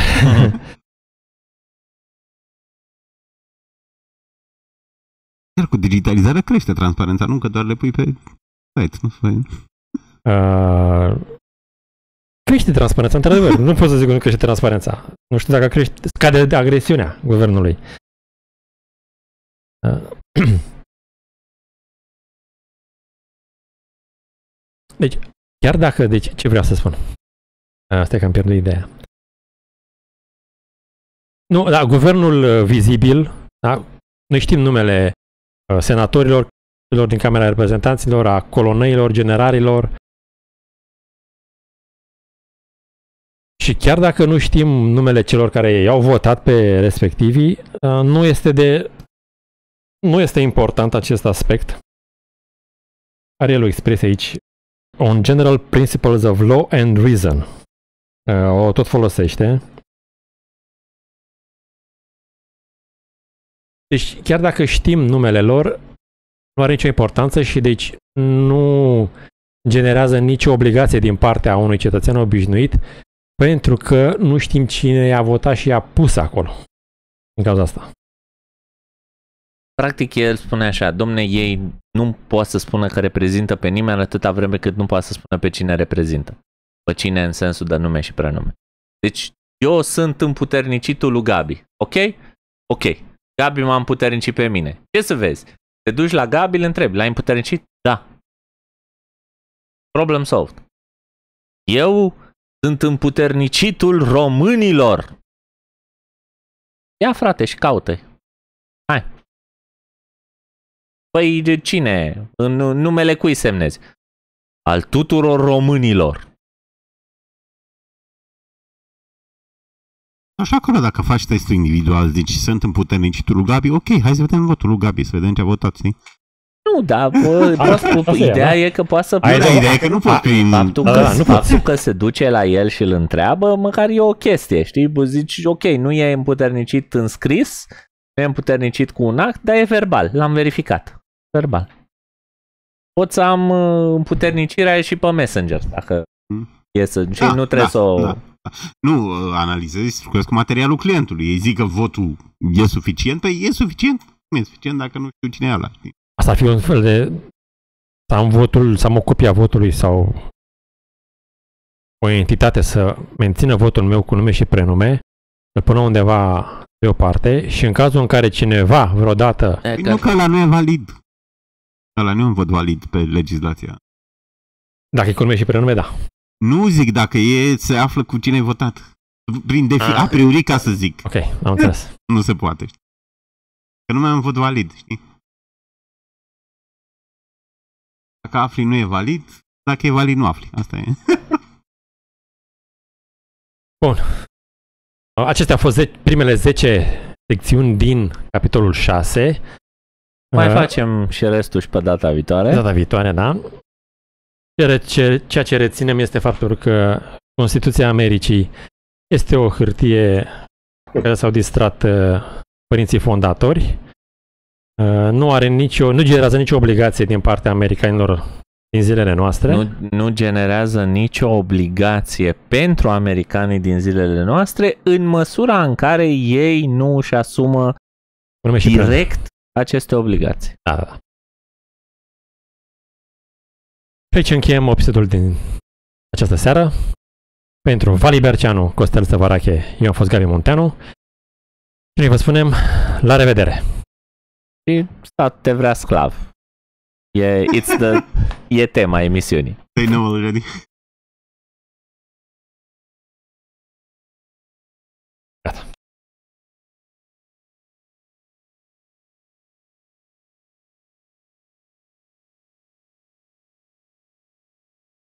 Chiar cu digitalizarea crește transparența, nu că doar le pui pe site. Nu fai... uh, crește transparența, într-adevăr. Nu pot să zic că nu crește transparența. Nu știu dacă crește, scade agresiunea guvernului. Uh, deci, chiar dacă, deci, ce vreau să spun? Asta e că am pierdut ideea. Nu, da, guvernul vizibil, da, noi știm numele senatorilor, celor din Camera Reprezentanților, a coloneilor, generarilor. Și chiar dacă nu știm numele celor care i-au votat pe respectivii, nu este de nu este important acest aspect. Are el o expresie aici, on general principles of law and reason. O tot folosește. Deci chiar dacă știm numele lor, nu are nicio importanță și deci nu generează nicio obligație din partea unui cetățean obișnuit pentru că nu știm cine i-a votat și i-a pus acolo. Din cauza asta. Practic el spune așa, domne, ei nu poate să spună că reprezintă pe nimeni atâta vreme cât nu poate să spună pe cine reprezintă. Pe cine în sensul de nume și prenume. Deci eu sunt împuternicitul lui Gabi, ok? Ok. Gabi m-a împuternicit pe mine. Ce să vezi? Te duci la Gabi, îl întrebi, l-ai împuternicit? Da. Problem solved. Eu sunt împuternicitul românilor. Ia frate și caută-i. Hai. Păi de cine? În numele cui semnezi? Al tuturor românilor. Așa acolo, dacă faci testul individual, zici, sunt împuternicitul lui Gabi, ok, hai să vedem votul lui Gabi, să vedem ce a votat, știi? Nu, dar bă, poți, ideea e că poate să... Ai, da, ideea e că nu poți prin... Faptul că, da, nu faptul că se duce la el și îl întreabă, măcar e o chestie, știi? Bă, zici, ok, nu e împuternicit în scris, nu e împuternicit cu un act, dar e verbal, l-am verificat. Verbal. Pot să am împuternicirea și pe Messenger, dacă hmm. e să... Da, și nu trebuie da, să o... Da. Nu analizezi, lucrez cu materialul clientului. Ei zic că votul e suficient, păi e suficient. Nu e suficient dacă nu știu cine e ăla. Asta ar fi un fel de... Să am votul, să am o copie a votului sau o entitate să mențină votul meu cu nume și prenume, să pună undeva pe o parte și în cazul în care cineva vreodată... Păi nu că ăla nu e valid. Ăla nu e un vot valid pe legislația. Dacă e cu nume și prenume, da. Nu zic dacă e, se află cu cine ai votat. Prin defi- a priori, ca să zic. Ok, am înțeles. Nu se poate. Că nu mai am vot valid, știi? Dacă afli nu e valid, dacă e valid nu afli. Asta e. Bun. Acestea au fost ze- primele zece secțiuni din capitolul șase. Mai uh, facem și restul și pe data viitoare. Data viitoare, da. Ceea ce reținem este faptul că Constituția Americii este o hârtie pe care s-au distrat părinții fondatori. Nu are nicio, nu generează nicio obligație din partea americanilor din zilele noastre. Nu, nu generează nicio obligație pentru americanii din zilele noastre în măsura în care ei nu își asumă direct aceste obligații. Da, da. Și aici încheiem episodul din această seară. Pentru Vali Berceanu, Costel Săvarache, eu am fost Gabi Munteanu. Și noi vă spunem la revedere. Și stat te vrea sclav. E, it's the, e tema emisiunii. They know already. Gata.